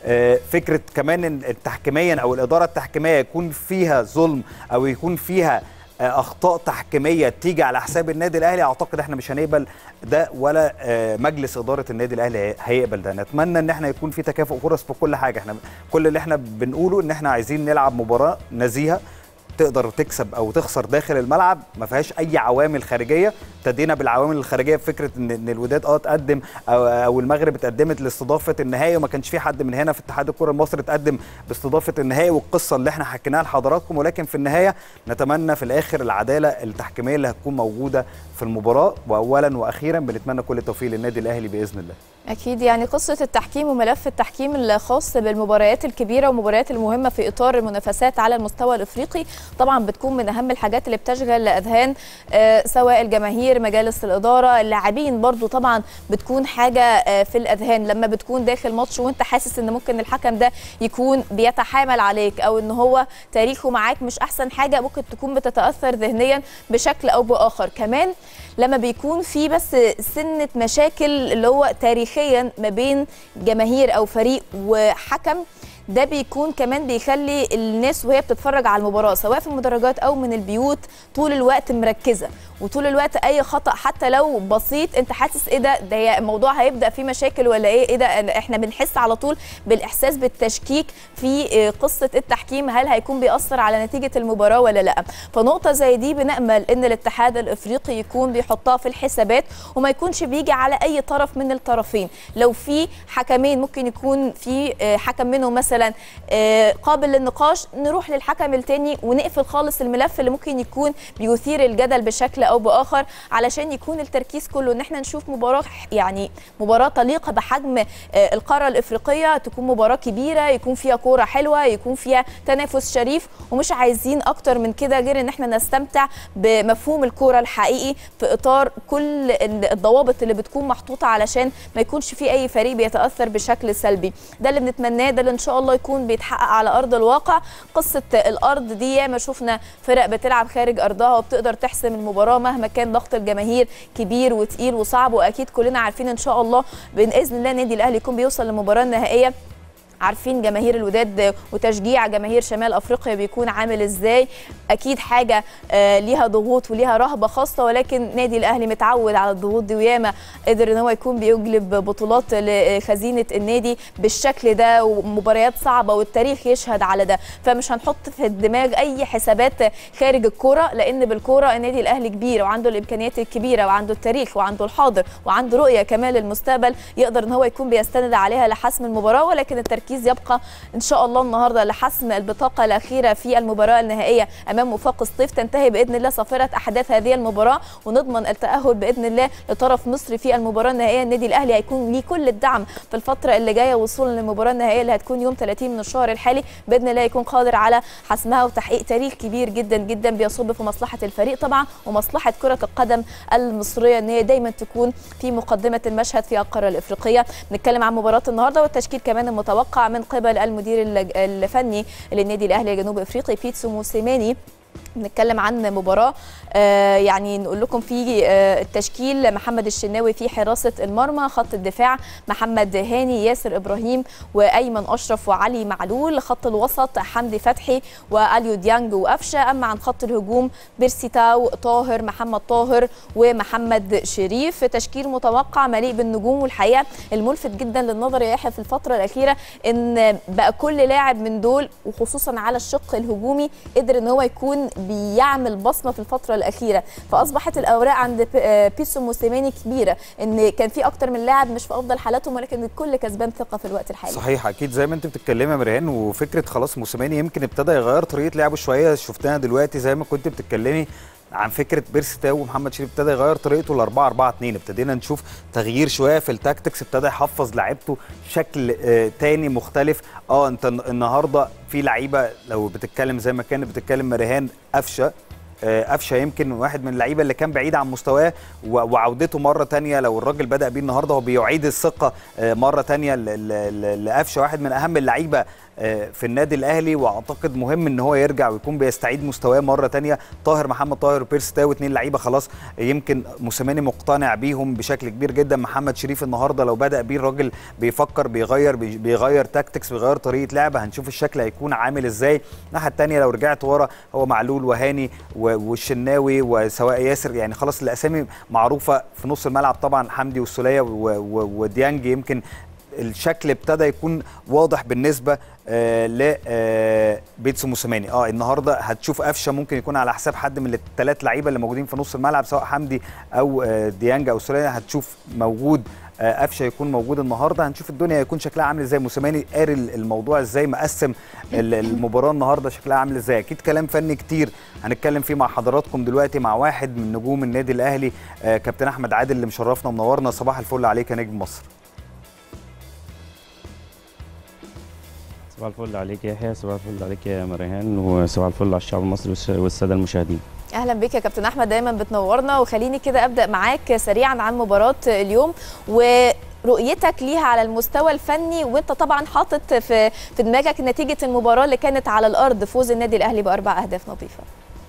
فكره كمان التحكيميا او الاداره التحكيميه يكون فيها ظلم او يكون فيها اخطاء تحكيميه تيجي على حساب النادي الاهلي، اعتقد احنا مش هنقبل ده ولا مجلس اداره النادي الاهلي هيقبل ده. نتمنى ان احنا يكون في تكافؤ فرص في كل حاجه. احنا كل اللي احنا بنقوله ان احنا عايزين نلعب مباراه نزيهه تقدر تكسب او تخسر داخل الملعب، ما فيهاش اي عوامل خارجيه. ابتدينا بالعوامل الخارجيه بفكره ان ان الوداد اه تقدم او, أو المغرب اتقدمت لاستضافه النهائي وما كانش في حد من هنا في اتحاد الكره المصري اتقدم باستضافه النهائي والقصه اللي احنا حكيناها لحضراتكم، ولكن في النهايه نتمنى في الاخر العداله التحكيميه اللي هتكون موجوده في المباراه. واولا واخيرا بنتمنى كل التوفيق للنادي الاهلي باذن الله. اكيد يعني قصه التحكيم وملف التحكيم الخاص بالمباريات الكبيره والمباريات المهمه في اطار المنافسات على المستوى الافريقي طبعا بتكون من اهم الحاجات اللي بتشغل اذهان آه سواء الجماهير، مجالس الاداره، اللاعبين برضو طبعا بتكون حاجه آه في الاذهان لما بتكون داخل ماتش وانت حاسس ان ممكن الحكم ده يكون بيتحامل عليك او ان هو تاريخه معاك مش احسن حاجه، ممكن تكون بتتاثر ذهنيا بشكل او باخر. كمان لما بيكون في بس سنه مشاكل اللي هو تاريخيا ما بين جماهير او فريق وحكم، ده بيكون كمان بيخلي الناس وهي بتتفرج على المباراه سواء في المدرجات او من البيوت طول الوقت مركزه، وطول الوقت اي خطا حتى لو بسيط انت حاسس ايه ده ده الموضوع هيبدا فيه مشاكل ولا ايه ايه ده. احنا بنحس على طول بالاحساس بالتشكيك في قصه التحكيم، هل هيكون بيأثر على نتيجه المباراه ولا لا. فنقطه زي دي بنأمل ان الاتحاد الافريقي يكون بيحطها في الحسابات وما يكونش بيجي على اي طرف من الطرفين. لو في حكمين ممكن يكون في حكم منهم مثلا قابل للنقاش نروح للحكم الثاني ونقفل خالص الملف اللي ممكن يكون بيثير الجدل بشكل او باخر، علشان يكون التركيز كله ان احنا نشوف مباراه يعني مباراه تليق بحجم القاره الافريقيه، تكون مباراه كبيره يكون فيها كوره حلوه يكون فيها تنافس شريف، ومش عايزين اكتر من كده غير ان احنا نستمتع بمفهوم الكوره الحقيقي في اطار كل الضوابط اللي بتكون محطوطه علشان ما يكونش في اي فريق بيتاثر بشكل سلبي. ده اللي بنتمناه، ده اللي ان شاء الله يكون بيتحقق على ارض الواقع. قصه الارض دي ياما شفنا فرق بتلعب خارج ارضها وبتقدر تحسم المباراه مهما كان ضغط الجماهير كبير وتقيل وصعب، واكيد كلنا عارفين ان شاء الله باذن الله النادي الاهلي يكون بيوصل للمباراه النهائيه عارفين جماهير الوداد وتشجيع جماهير شمال افريقيا بيكون عامل ازاي. اكيد حاجه آه ليها ضغوط وليها رهبه خاصه، ولكن نادي الاهلي متعود على الضغوط دي وياما قدر ان هو يكون بيجلب بطولات لخزينه النادي بالشكل ده ومباريات صعبه والتاريخ يشهد على ده. فمش هنحط في الدماغ اي حسابات خارج الكوره، لان بالكوره النادي الاهلي كبير وعنده الامكانيات الكبيره وعنده التاريخ وعنده الحاضر وعنده رؤيه كمان للمستقبل يقدر ان هو يكون بيستند عليها لحسم المباراه. ولكن التركيز يبقى ان شاء الله النهارده لحسم البطاقه الاخيره في المباراه النهائيه امام وفاق سطيف، تنتهي باذن الله صافره احداث هذه المباراه ونضمن التاهل باذن الله لطرف مصر في المباراه النهائيه. النادي الاهلي هيكون ليه كل الدعم في الفتره اللي جايه وصولا للمباراه النهائيه اللي هتكون يوم ثلاثين من الشهر الحالي باذن الله يكون قادر على حسمها وتحقيق تاريخ كبير جدا جدا بيصب في مصلحه الفريق طبعا ومصلحه كره القدم المصريه ان هي دايما تكون في مقدمه المشهد في القاره الافريقيه. نتكلم عن مباراه النهارده والتشكيل كمان المتوقع من قبل المدير الفني للنادي الاهلي الجنوب افريقي بيتسو موسيماني. بنتكلم عن مباراه آه يعني نقول لكم في آه التشكيل: محمد الشناوي في حراسه المرمى، خط الدفاع محمد هاني، ياسر ابراهيم وايمن اشرف وعلي معلول، خط الوسط حمدي فتحي واليو ديانج وقفشه. اما عن خط الهجوم بيرسيتاو، طاهر، محمد طاهر ومحمد شريف. تشكيل متوقع مليء بالنجوم. والحقيقه الملفت جدا للنظر يا يحيى في الفتره الاخيره ان بقى كل لاعب من دول وخصوصا على الشق الهجومي قدر ان هو يكون بيعمل بصمه في الفتره الاخيره، فاصبحت الاوراق عند بيتسو موسيماني كبيره ان كان في اكتر من لاعب مش في افضل حالاتهم ولكن الكل كسبان ثقه في الوقت الحالي. صحيح اكيد زي ما انت بتتكلمي يا مريهان، وفكره خلاص موسيماني يمكن ابتدى يغير طريقه لعبه شويه، شفناها دلوقتي زي ما كنت بتتكلمي عن فكره بيرسيتاو ومحمد شريف ابتدى يغير طريقته ل أربعة أربعة اتنين، ابتدينا نشوف تغيير شويه في التاكتكس، ابتدى يحفظ لعيبته شكل آه تاني مختلف. اه انت النهارده في لعيبه لو بتتكلم زي ما كانت بتتكلم مريهان، قفشه قفشه يمكن واحد من اللعيبه اللي كان بعيد عن مستواه وعودته مره ثانيه، لو الراجل بدا بيه النهارده هو بيعيد الثقه مره ثانيه لقفشه، واحد من اهم اللعيبه في النادي الاهلي، واعتقد مهم ان هو يرجع ويكون بيستعيد مستواه مره ثانيه. طاهر محمد طاهر وبيرسيتاو اثنين لعيبه خلاص يمكن موسيماني مقتنع بيهم بشكل كبير جدا. محمد شريف النهارده لو بدا بيه الراجل بيفكر بيغير بيغير تاكتكس بيغير طريقه لعبه، هنشوف الشكل هيكون عامل ازاي. الناحيه الثانيه لو رجعت ورا هو معلول وهاني والشناوي وسواء ياسر، يعني خلاص الاسامي معروفه. في نص الملعب طبعا حمدي والسوليه وديانج، يمكن الشكل ابتدى يكون واضح بالنسبه آه ل آه بيتسو موسيماني. اه النهارده هتشوف قفشه ممكن يكون على حساب حد من الثلاث لعيبه اللي موجودين في نص الملعب سواء حمدي او آه ديانج او سوليه، هتشوف موجود قفشه يكون موجود النهارده. هنشوف الدنيا هيكون شكلها عامل ازاي، موسيماني قاري الموضوع ازاي، مقسم المباراه النهارده شكلها عامل ازاي. اكيد كلام فني كتير هنتكلم فيه مع حضراتكم دلوقتي مع واحد من نجوم النادي الاهلي آه كابتن احمد عادل اللي مشرفنا ومنورنا. صباح الفل عليك يا نجم مصر. صباح الفل عليك يا يحيى، صباح الفل عليك يا مريهان، وصباح الفل على الشعب المصري والساده المشاهدين. اهلا بك يا كابتن احمد، دايما بتنورنا. وخليني كده ابدا معاك سريعا عن مباراه اليوم ورؤيتك ليها على المستوى الفني، وانت طبعا حاطط في في دماغك نتيجه المباراه اللي كانت على الارض، فوز النادي الاهلي باربع اهداف نظيفه.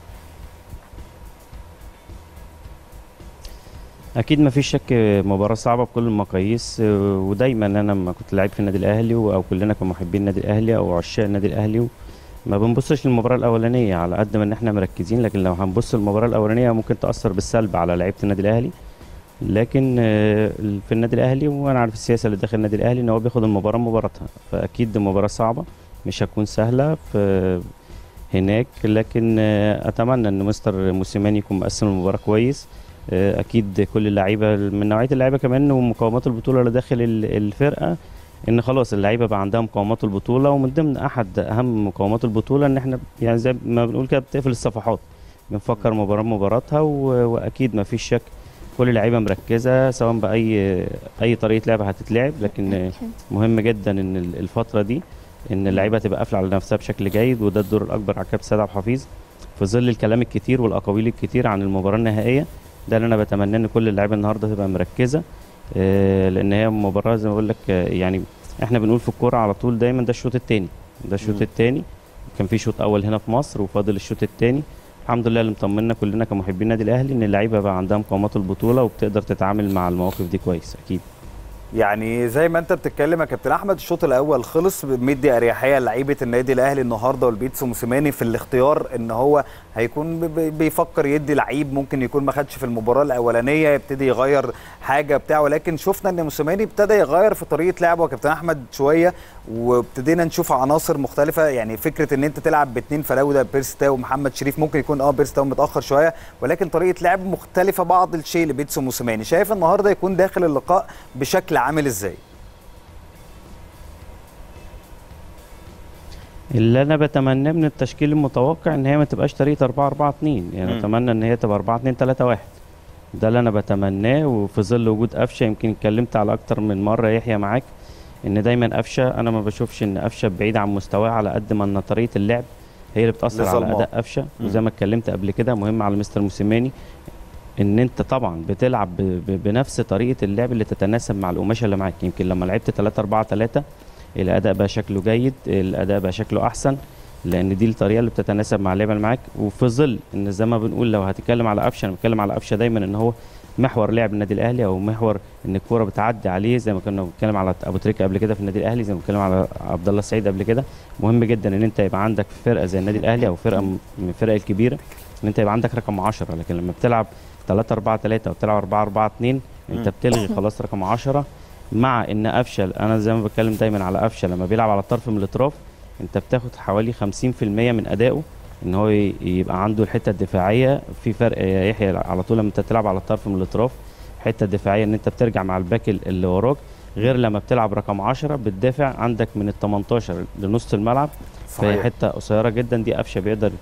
اكيد ما فيش شك مباراه صعبه بكل المقاييس، ودايما انا لما كنت لعيب في النادي الاهلي او كلنا كمحبين النادي الاهلي او عشاق النادي الاهلي ما بنبصش للمباراه الاولانيه على قد ما ان احنا مركزين، لكن لو هنبص للمباراه الاولانيه ممكن تاثر بالسلب على لعيبه النادي الاهلي. لكن في النادي الاهلي وانا عارف السياسه اللي داخل النادي الاهلي ان هو بياخد المباراه مباراتها، فاكيد مباراه صعبه مش هتكون سهله في هناك، لكن اتمنى ان مستر موسيماني يكون مقسم المباراه كويس. اكيد كل اللعيبه من نوعيه اللعيبه كمان ومقاومات البطوله اللي داخل الفرقه، ان خلاص اللعيبه بقى عندها مقاومات البطوله، ومن ضمن احد اهم مقاومات البطوله ان احنا يعني زي ما بنقول كده بتقفل الصفحات، بنفكر مباراه مباراتها، واكيد ما فيش شك كل اللعيبه مركزه سواء باي اي طريقه لعبه هتتلعب، لكن مهم جدا ان الفتره دي ان اللعيبه تبقى قافله على نفسها بشكل جيد، وده الدور الاكبر على كابتن سيد عبد الحفيظ في ظل الكلام الكتير والاقاويل الكتير عن المباراه النهائيه. ده اللي انا بتمنى ان كل اللعيبه النهارده تبقى مركزه، آه لان هي مباراه زي ما بقول لك آه يعني احنا بنقول في الكوره على طول دايما ده الشوط الثاني، ده الشوط الثاني كان في شوط اول هنا في مصر وفاضل الشوط الثاني. الحمد لله اللي مطمنا كلنا كمحبين النادي الاهلي ان اللعيبه بقى عندها مقاومات البطوله وبتقدر تتعامل مع المواقف دي كويس. اكيد يعني زي ما انت بتتكلم يا كابتن احمد، الشوط الاول خلص مدي اريحيه لعيبه النادي الاهلي النهارده، والبيتسو موسيماني في الاختيار ان هو هيكون بيفكر يدي لعيب ممكن يكون ما خدش في المباراه الاولانيه يبتدي يغير حاجه بتاع، ولكن شفنا ان موسيماني ابتدى يغير في طريقه لعبه يا كابتن احمد شويه، وابتدينا نشوف عناصر مختلفه. يعني فكره ان انت تلعب باثنين فراوده بيرسي تاو ومحمد شريف، ممكن يكون اه بيرسي تاو متاخر شويه، ولكن طريقه لعب مختلفه بعض الشيء لبيتسو موسيماني. شايف النهارده يكون داخل اللقاء بشكل عامل ازاي؟ اللي انا بتمناه من التشكيل المتوقع ان هي ما تبقاش طريقه أربعة أربعة اتنين، يعني م. اتمنى ان هي تبقى أربعة اتنين تلاتة واحد. ده اللي انا بتمناه، وفي ظل وجود قفشه يمكن اتكلمت على اكتر من مره يحيى معاك ان دايما قفشه انا ما بشوفش ان قفشه بعيد عن مستواه على قد ما ان طريقه اللعب هي اللي بتاثر على اداء قفشه. وزي ما اتكلمت قبل كده مهم على مستر موسيماني ان انت طبعا بتلعب بنفس طريقه اللعب اللي تتناسب مع القماشه اللي معاك. يمكن لما لعبت تلاتة أربعة تلاتة الاداء بقى شكله جيد، الاداء بقى شكله احسن، لان دي الطريقه اللي بتتناسب مع اللعبه اللي معاك. وفي ظل ان زي ما بنقول لو هتتكلم على قفشه، انا بتكلم على قفشه دايما ان هو محور لعب النادي الاهلي، او محور ان الكوره بتعدي عليه، زي ما كنا بنتكلم على ابو تريكه قبل كده في النادي الاهلي، زي ما بنتكلم على عبد الله السعيد قبل كده. مهم جدا ان انت يبقى عندك فرقه زي النادي الاهلي او فرقه من الفرق الكبيره ان انت يبقى عندك رقم عشرة. لكن لما بتلعب تلاتة أربعة تلاتة او بتلعب أربعة أربعة اتنين انت بتلغي خلاص رقم عشرة. مع ان قفشه، انا زي ما بتكلم دايما على قفشه لما بيلعب على الطرف من الاطراف انت بتاخد حوالي خمسين في المية من ادائه ان هو يبقى عنده الحته الدفاعيه. في فرق يا يحيى على طول لما انت تلعب على الطرف من الاطراف، الحته الدفاعيه ان انت بترجع مع الباك اللي وراك، غير لما بتلعب رقم عشرة بتدافع عندك من ال تمنتاشر لنص الملعب. فهي حته قصيره جدا، دي قفشه بيقدر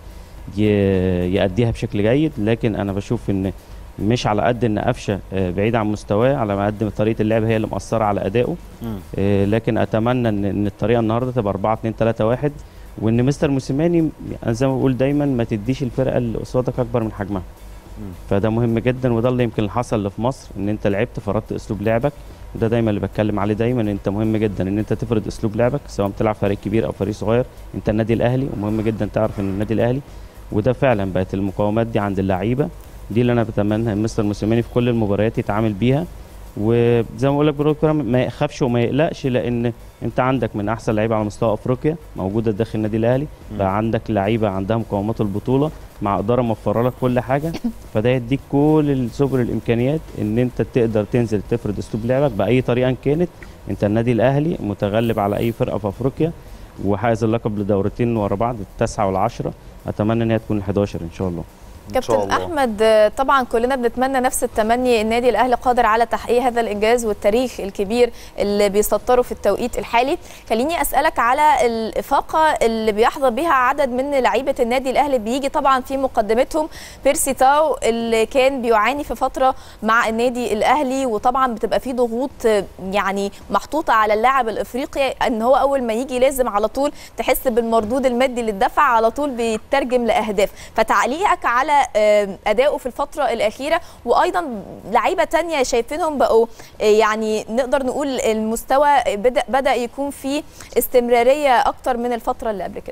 يأديها بشكل جيد. لكن انا بشوف ان مش على قد ان قفشه بعيد عن مستواه، على قد ما طريقه اللعب هي اللي مأثره على ادائه. لكن اتمنى ان الطريقه النهارده تبقى أربعة اتنين تلاتة واحد، وان مستر موسيماني زي ما بقول دايما ما تديش الفرقه اللي قصادك اكبر من حجمها. فده مهم جدا، وده اللي يمكن اللي حصل اللي في مصر، ان انت لعبت فرضت اسلوب لعبك. وده دايما اللي بتكلم عليه دايما، ان انت مهم جدا ان انت تفرض اسلوب لعبك سواء بتلعب فريق كبير او فريق صغير. انت النادي الاهلي، ومهم جدا تعرف ان النادي الاهلي، وده فعلا بقت المقاومات دي عند اللعيبه. دي اللي انا بتمنى ان مستر موسيماني في كل المباريات يتعامل بيها. وزي ما بقول لك بروك ما يخافش وما يقلقش، لان انت عندك من احسن لعيبه على مستوى افريقيا موجوده داخل النادي الاهلي. بقى عندك لعيبه عندها مقومات البطوله مع اداره موفره لك كل حاجه، فده يديك كل سبل الامكانيات ان انت تقدر تنزل تفرض اسلوب لعبك باي طريقه كانت. انت النادي الاهلي متغلب على اي فرقه في افريقيا، وحائز اللقب لدورتين ورا بعض، التاسعه والعشره. اتمنى ان هي تكون الحداشر ان شاء الله. كابتن احمد، طبعا كلنا بنتمنى نفس التمني، النادي الاهلي قادر على تحقيق هذا الانجاز والتاريخ الكبير اللي بيسطره في التوقيت الحالي. خليني اسالك على الافاقه اللي بيحظى بها عدد من لعيبه النادي الاهلي، بيجي طبعا في مقدمتهم بيرسي تاو اللي كان بيعاني في فتره مع النادي الاهلي، وطبعا بتبقى في ضغوط يعني محطوطه على اللاعب الافريقي ان هو اول ما يجي لازم على طول تحس بالمردود المادي اللي اتدفع على طول بيترجم لاهداف. فتعليقك على اداؤه في الفتره الاخيره، وايضا لعيبه تانية شايفينهم بقوا يعني نقدر نقول المستوى بدا بدا يكون فيه استمراريه اكتر من الفتره اللي قبل كده.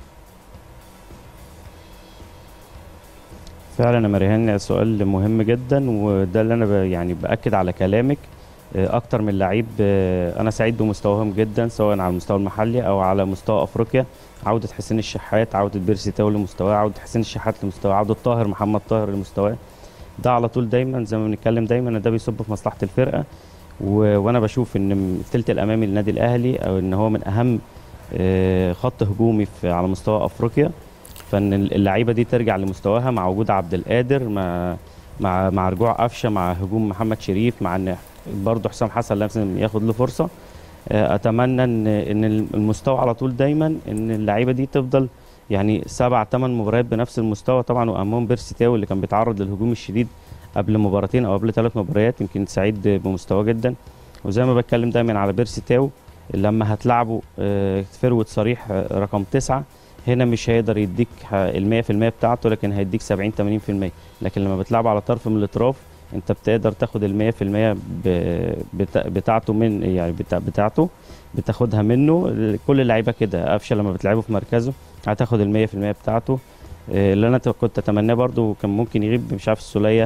فعلا يا مريهان سؤال مهم جدا، وده اللي انا يعني باكد على كلامك. اكتر من لعيب انا سعيد بمستواهم جدا سواء على المستوى المحلي او على مستوى افريقيا. عوده حسين الشحات، عوده بيرسي تاو لمستواه، عوده حسين الشحات لمستواه، عوده طاهر محمد طاهر لمستواه. ده على طول دايما زي ما بنتكلم دايما ان ده بيصب في مصلحه الفرقه. و... وانا بشوف ان الثلث الامامي للنادي الاهلي او ان هو من اهم خط هجومي في على مستوى افريقيا. فان اللعيبه دي ترجع لمستواها مع وجود عبد القادر، مع مع مع رجوع قفشه، مع هجوم محمد شريف، مع ان برضه حسام حسن لازم ياخد له فرصه. اتمنى ان ان المستوى على طول دايما ان اللعيبه دي تفضل يعني سبع ثمان مباريات بنفس المستوى طبعا، واهمهم بيرسي تاو اللي كان بيتعرض للهجوم الشديد قبل مباراتين او قبل ثلاث مباريات. يمكن سعيد بمستواه جدا. وزي ما بتكلم دايما على بيرسي تاو، لما هتلعبه فروت صريح رقم تسعة هنا مش هيقدر يديك ال مية في المية بتاعته، لكن هيديك سبعين ثمانين في المية. لكن لما بتلعبه على طرف من الاطراف انت بتقدر تاخد ال مية في المية بتاعته من يعني بتاع بتاعته بتاخدها منه. كل اللعيبه كده، قفشه لما بتلعبه في مركزه هتاخد ال مية في المية بتاعته. اللي انا كنت اتمناه برده كان ممكن يغيب، مش عارف السوليه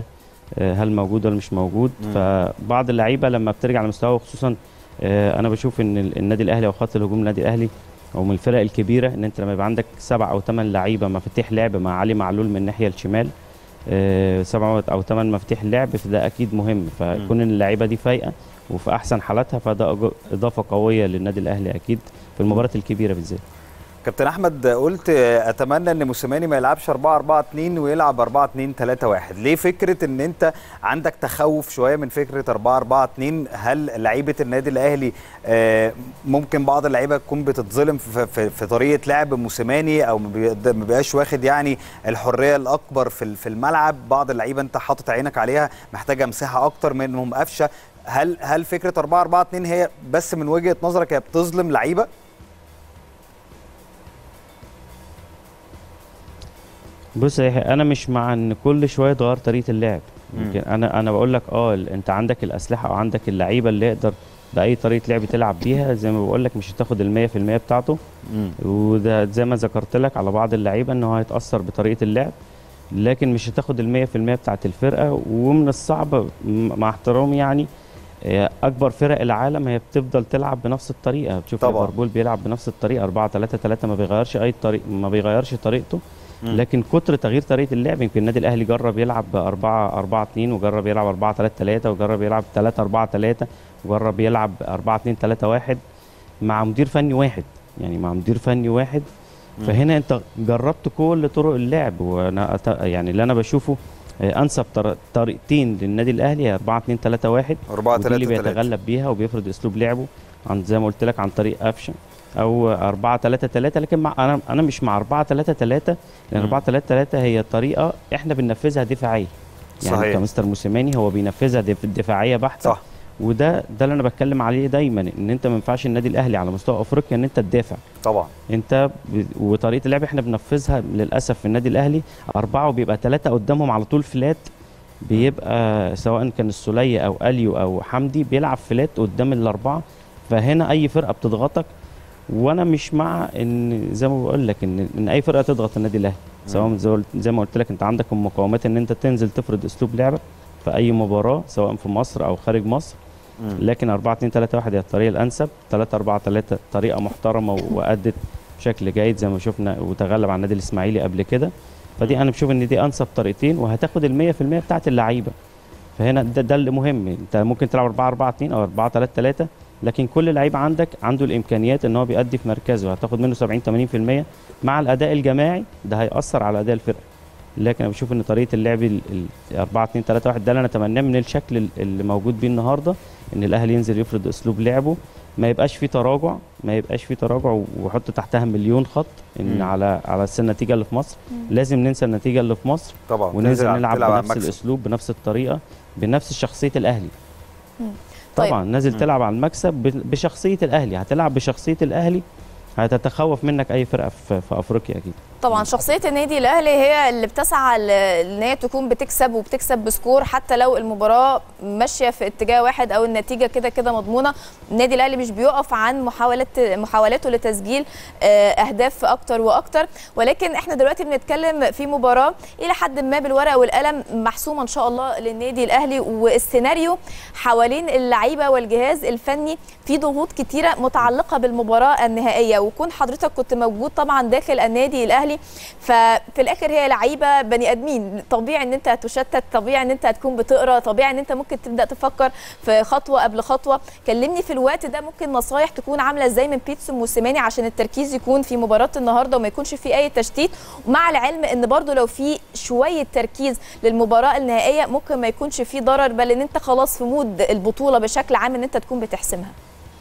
هل موجود ولا مش موجود. م. فبعض اللعيبه لما بترجع لمستواه، وخصوصا انا بشوف ان النادي الاهلي او خط الهجوم النادي الاهلي او من الفرق الكبيره، ان انت لما يبقى عندك سبع او ثمان لعيبه مفاتيح لعب مع علي معلول من الناحيه الشمال، سبعه او ثمان مفاتيح لعب، فده اكيد مهم. فكون اللعيبه دي فايقه وفي احسن حالاتها، فده اضافه قويه للنادي الاهلي اكيد في المباريات الكبيره بالذات. كابتن احمد، قلت اتمنى ان موسيماني ما يلعبش أربعة أربعة اتنين ويلعب أربعة اتنين تلاتة واحد. ليه فكره ان انت عندك تخوف شويه من فكره أربعة أربعة اتنين؟ هل لعيبه النادي الاهلي ممكن بعض اللعيبه تكون بتتظلم في, في, في طريقه لعب موسيماني، او ما بيبقاش واخد يعني الحريه الاكبر في في الملعب؟ بعض اللعيبه انت حاطط عينك عليها محتاجه مساحه اكتر منهم قفشه. هل هل فكره أربعة أربعة اتنين هي بس من وجهه نظرك هي بتظلم لعيبه؟ بص، انا مش مع ان كل شويه تغير طريقه اللعب. يمكن انا انا بقول لك اه انت عندك الاسلحه او عندك اللعيبه اللي يقدر باي طريقه لعب تلعب بيها، زي ما بقول لك مش هتاخد ال مية في المية بتاعته. مم. وده زي ما ذكرت لك على بعض اللعيبه ان هو هيتاثر بطريقه اللعب، لكن مش هتاخد ال مية في المية بتاعه الفرقه. ومن الصعب مع احترامي يعني اكبر فرق العالم هي بتفضل تلعب بنفس الطريقه. بتشوف ليفربول بيلعب بنفس الطريقه أربعة تلاتة تلاتة، ما بيغيرش اي طريق، ما بيغيرش طريقته. لكن كتر تغيير طريقه اللعب، يمكن النادي الاهلي جرب يلعب أربعة أربعة اتنين، وجرب يلعب أربعة تلاتة تلاتة، وجرب يلعب تلاتة أربعة تلاتة، وجرب يلعب أربعة اتنين تلاتة واحد مع مدير فني واحد، يعني مع مدير فني واحد. فهنا انت جربت كل طرق اللعب، وانا يعني اللي انا بشوفه انسب طريقتين للنادي الاهلي أربعة اتنين تلاتة واحد، أربعة تلاتة اللي بيتغلب بيها وبيفرض اسلوب لعبه عن زي ما قلت لك عن طريق قفشه، او أربعة تلاتة تلاتة. لكن مع انا انا مش مع أربعة تلاتة تلاتة، لان أربعة تلاتة تلاتة هي طريقه احنا بننفذها دفاعيه. يعني صحيح. كمستر موسيماني هو بينفذها دفاعيه بحته. صح. وده ده اللي انا بتكلم عليه دايما، ان انت ما ينفعش النادي الاهلي على مستوى افريقيا ان انت تدافع. طبعا. انت ب... وطريقه اللعب احنا بننفذها للاسف في النادي الاهلي اربعه، وبيبقى ثلاثه قدامهم على طول فلات، بيبقى سواء كان السوليه او اليو او حمدي بيلعب فلات قدام الاربعه. فهنا اي فرقه بتضغطك، وانا مش مع ان زي ما بقول لك ان ان اي فرقه تضغط النادي الاهلي، سواء زي ما قلت لك انت عندك المقاومات ان انت تنزل تفرض اسلوب لعبك في اي مباراه سواء في مصر او خارج مصر. مم. لكن أربعة اتنين تلاتة واحد هي الطريقه الانسب، تلاتة أربعة تلاتة طريقه محترمه وادت بشكل جيد زي ما شفنا وتغلب على النادي الاسماعيلي قبل كده. فدي انا بشوف ان دي انسب طريقتين، وهتاخد ال مية في المية بتاعت اللعيبه. فهنا ده, ده اللي مهم، انت ممكن تلعب أربعة أربعة اتنين او أربعة تلاتة تلاتة، لكن كل لعيب عندك عنده الامكانيات ان هو بيأدي في مركزه، هتاخد منه سبعين تمانين في المية مع الاداء الجماعي، ده هيأثر على اداء الفرقه. لكن انا بشوف ان طريقه اللعب ال أربعة اتنين تلاتة واحد ده اللي انا اتمناه من الشكل اللي موجود بيه النهارده، ان الاهلي ينزل يفرض اسلوب لعبه، ما يبقاش فيه تراجع، ما يبقاش فيه تراجع وحط تحتها مليون خط ان مم. على على النتيجه اللي في مصر. مم. لازم ننسى النتيجه اللي في مصر طبعا، وننزل نلعب بنفس الاسلوب بنفس الطريقه بنفس شخصيه الاهلي. مم. طبعا طيب. نازل تلعب على المكسب بشخصيه الاهلي، هتلعب بشخصيه الاهلي هتتخوف منك اي فرقه في, في افريقيا اكيد. طبعا شخصيه النادي الاهلي هي اللي بتسعى ان هي تكون بتكسب وبتكسب بسكور، حتى لو المباراه ماشيه في اتجاه واحد او النتيجه كده كده مضمونه. النادي الاهلي مش بيقف عن محاولات محاولاته لتسجيل اهداف اكتر واكتر، ولكن احنا دلوقتي بنتكلم في مباراه الى حد ما بالورقه والقلم محسومه ان شاء الله للنادي الاهلي، والسيناريو حوالين اللعيبه والجهاز الفني في ضغوط كتيره متعلقه بالمباراه النهائيه. وكون حضرتك كنت موجود طبعا داخل النادي الاهلي، ففي الاخر هي لعيبه بني ادمين، طبيعي ان انت هتشتت، طبيعي ان انت هتكون بتقرا، طبيعي ان انت ممكن تبدا تفكر في خطوه قبل خطوه. كلمني في الوقت ده ممكن نصايح تكون عامله ازاي من بيتسو موسيماني عشان التركيز يكون في مباراه النهارده وما يكونش في اي تشتيت، مع العلم ان برضو لو في شويه تركيز للمباراه النهائيه ممكن ما يكونش في ضرر، بل ان انت خلاص في مود البطوله بشكل عام ان انت تكون بتحسمها.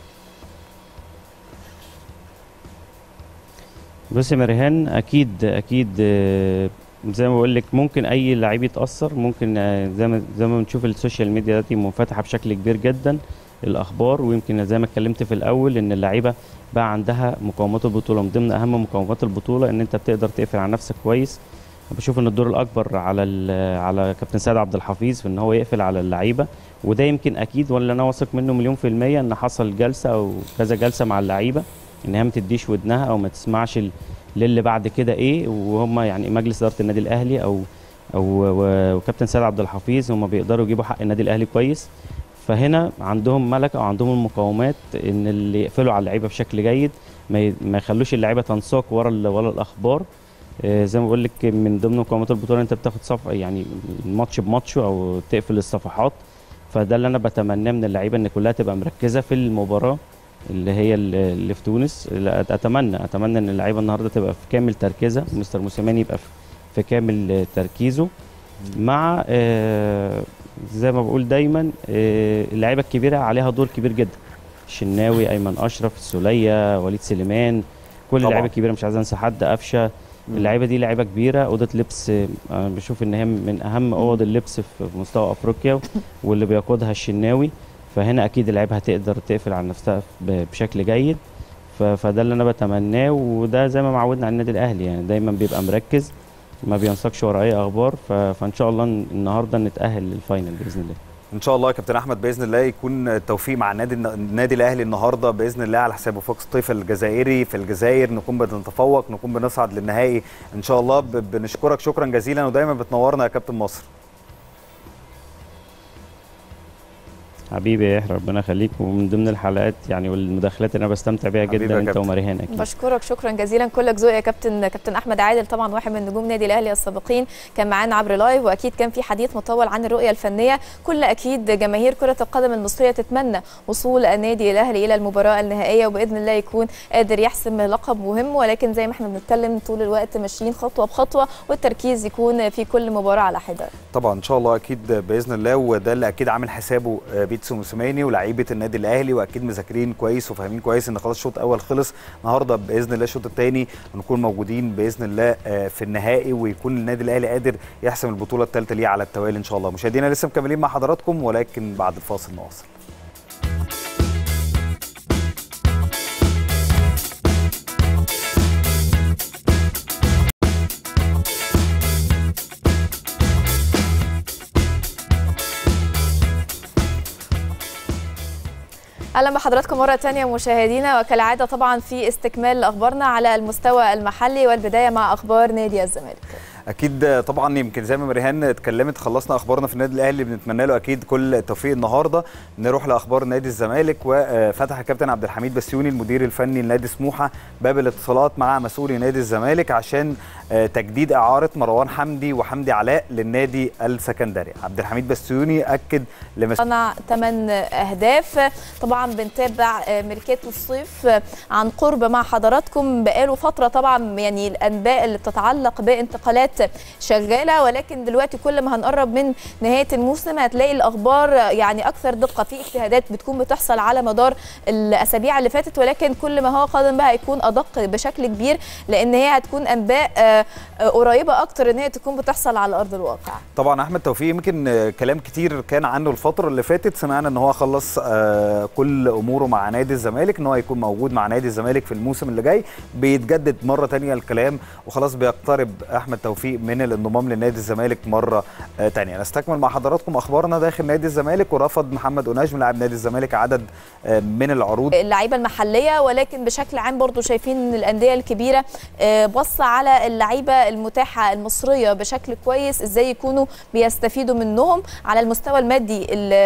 بص يا مريهان، اكيد اكيد زي ما بقول لك ممكن اي لعيب يتاثر، ممكن زي ما زي ما بنشوف السوشيال ميديا دلوقتي منفتحه بشكل كبير جدا الاخبار، ويمكن زي ما اتكلمت في الاول ان اللعيبه بقى عندها مقومات البطوله، من ضمن اهم مقومات البطوله ان انت بتقدر تقفل على نفسك كويس. بشوف ان الدور الاكبر على على كابتن سيد عبد الحفيظ في ان هو يقفل على اللعيبه، وده يمكن اكيد ولا انا واثق منه مليون في الميه ان حصل جلسه او كذا جلسه مع اللعيبه ان هي ما تديش ودنها او ما تسمعش للي بعد كده ايه، وهم يعني مجلس اداره النادي الاهلي او وكابتن سيد عبد الحفيظ هم بيقدروا يجيبوا حق النادي الاهلي كويس. فهنا عندهم ملكه او عندهم المقومات ان اللي يقفلوا على اللعيبه بشكل جيد، ما ما يخلوش اللعيبه تنساق ورا ورا الاخبار. زي ما بقول لك من ضمن مقومات البطوله انت بتاخد صفحه يعني الماتش بماتشه او تقفل الصفحات. فده اللي انا بتمناه من اللعيبه ان كلها تبقى مركزه في المباراه اللي هي اللي في تونس. اتمنى اتمنى ان اللعيبه النهارده تبقى في كامل تركيزها، مستر موسيماني يبقى في كامل تركيزه مع آه زي ما بقول دايما آه اللعيبه الكبيره عليها دور كبير جدا. الشناوي، ايمن اشرف، السوليه، وليد سليمان، كل اللعيبه الكبيره مش عايز انسى حد، قفشه. اللعيبه دي لعيبه كبيره، اوضه لبس انا بشوف ان هي من اهم اوض اللبس في مستوى افريقيا واللي بيقودها الشناوي. فهنا اكيد اللعيبه هتقدر تقفل على نفسها بشكل جيد. فده اللي انا بتمناه، وده زي ما معودنا على النادي الاهلي يعني دايما بيبقى مركز ما بينساقش ورا اي اخبار. فان شاء الله النهارده نتاهل للفاينل باذن الله. ان شاء الله يا كابتن احمد باذن الله يكون التوفيق مع النادي النادي الاهلي النهارده باذن الله على حساب وفاق سطيف الجزائري في الجزائر، نكون بنتفوق، نكون بنصعد للنهائي ان شاء الله. بنشكرك شكرا جزيلا ودايما بتنورنا يا كابتن مصر. حبيبي يا يحيى ربنا يخليك، ومن ضمن الحلقات يعني والمداخلات اللي انا بستمتع بيها جدا انت ومريهان اكيد. بشكرك شكرا جزيلا، كلك ذوق يا كابتن. كابتن احمد عادل طبعا واحد من نجوم نادي الاهلي السابقين كان معانا عبر لايف، واكيد كان في حديث مطول عن الرؤيه الفنيه. كل اكيد جماهير كره القدم المصريه تتمنى وصول النادي الاهلي الى المباراه النهائيه، وباذن الله يكون قادر يحسم لقب مهم. ولكن زي ما احنا بنتكلم طول الوقت ماشيين خطوه بخطوه، والتركيز يكون في كل مباراه على حده. طبعا ان شاء الله اكيد باذن الله، وده اللي اكيد عامل حسابه بيتسو موسيماني لعيبه النادي الاهلي، واكيد مذاكرين كويس وفاهمين كويس ان خلاص الشوط الاول خلص. النهارده باذن الله الشوط الثاني نكون موجودين باذن الله في النهائي، ويكون النادي الاهلي قادر يحسم البطوله الثالثه ليه على التوالي ان شاء الله. مشاهدينا لسه مكملين مع حضراتكم، ولكن بعد الفاصل نواصل. اهلا بحضراتكم مره ثانيه مشاهدينا، وكالعاده طبعا في استكمال اخبارنا على المستوى المحلي، والبدايه مع اخبار نادي الزمالك. اكيد طبعا يمكن زي ما مريهان اتكلمت خلصنا اخبارنا في النادي الاهلي، بنتمنى له اكيد كل التوفيق النهارده. نروح لاخبار نادي الزمالك، وفتح الكابتن عبد الحميد بسيوني المدير الفني لنادي سموحه باب الاتصالات مع مسؤولي نادي الزمالك عشان تجديد اعاره مروان حمدي وحمدي علاء للنادي السكندري. عبد الحميد بسيوني اكد صنع ثمان اهداف. طبعا بنتابع ميركاتو الصيف عن قرب مع حضراتكم بقاله فتره، طبعا يعني الانباء اللي بتتعلق بانتقالات شغاله، ولكن دلوقتي كل ما هنقرب من نهايه الموسم هتلاقي الاخبار يعني اكثر دقه. في اجتهادات بتكون بتحصل على مدار الاسابيع اللي فاتت، ولكن كل ما هو قادم بقى هيكون ادق بشكل كبير، لان هي هتكون انباء قريبه اكتر ان هي تكون بتحصل على ارض الواقع. طبعا احمد توفيق يمكن كلام كتير كان عنه الفتره اللي فاتت، سمعنا ان هو خلص كل اموره مع نادي الزمالك، ان هو يكون موجود مع نادي الزمالك في الموسم اللي جاي. بيتجدد مره ثانيه الكلام، وخلاص بيقترب احمد توفيق من الانضمام لنادي الزمالك مره ثانيه. نستكمل مع حضراتكم اخبارنا داخل نادي الزمالك. ورفض محمد أناجم لاعب نادي الزمالك عدد من العروض اللعيبه المحليه، ولكن بشكل عام برضو شايفين ان الانديه الكبيره بص على اللعيبه المتاحه المصريه بشكل كويس، ازاي يكونوا بيستفيدوا منهم على المستوى المادي.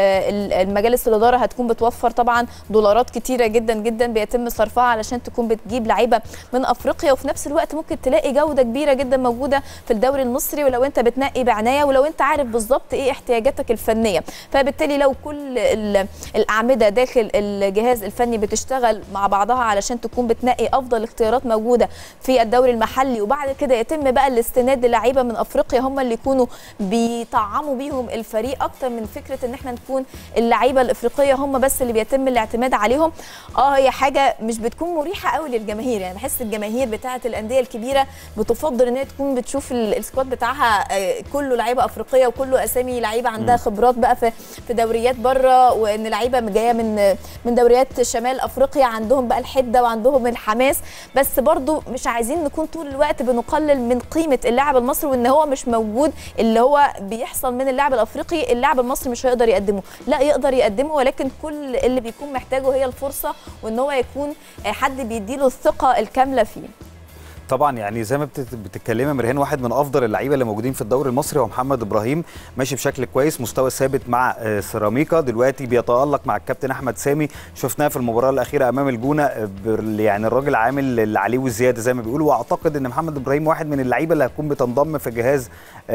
المجالس الاداره هتكون بتوفر طبعا دولارات كتيره جدا جدا بيتم صرفها علشان تكون بتجيب لعيبه من افريقيا، وفي نفس الوقت ممكن تلاقي جوده كبيره جدا موجوده في الدوري المصري، ولو انت بتنقي بعنايه ولو انت عارف بالظبط ايه احتياجاتك الفنيه. فبالتالي لو كل الاعمده داخل الجهاز الفني بتشتغل مع بعضها علشان تكون بتنقي افضل اختيارات موجوده في الدوري المحلي، وبعد كده يتم بقى الاستناد للعيبه من افريقيا هم اللي يكونوا بيطعموا بيهم الفريق اكتر من فكره ان احنا نكون اللعيبه الافريقيه هم بس اللي بيتم الاعتماد عليهم. اه هي حاجه مش بتكون مريحه قوي للجماهير، يعني بحس الجماهير بتاعه الانديه الكبيره بتفضل ان هي تكون بتشوف السكواد بتاعها كله لعيبه افريقيه وكله اسامي لعيبه عندها خبرات بقى في في دوريات بره، وان لعيبه جايه من من دوريات شمال افريقيا عندهم بقى الحده وعندهم الحماس. بس برضو مش عايزين نكون طول الوقت بنقلل من قيمه اللاعب المصري وان هو مش موجود اللي هو بيحصل من اللاعب الافريقي اللاعب المصري مش هيقدر يقدمه. لا يقدر يقدمه، ولكن كل اللي بيكون محتاجه هي الفرصه وان هو يكون حد بيديله الثقه الكامله فيه. طبعا يعني زي ما بتتكلمي مرهان، واحد من افضل اللعيبه اللي موجودين في الدوري المصري هو محمد ابراهيم، ماشي بشكل كويس، مستوى ثابت مع سيراميكا، دلوقتي بيتالق مع الكابتن احمد سامي، شفناه في المباراه الاخيره امام الجونه، يعني الراجل عامل اللي عليه والزياده زي ما بيقولوا. واعتقد ان محمد ابراهيم واحد من اللعيبه اللي هتكون بتنضم في جهاز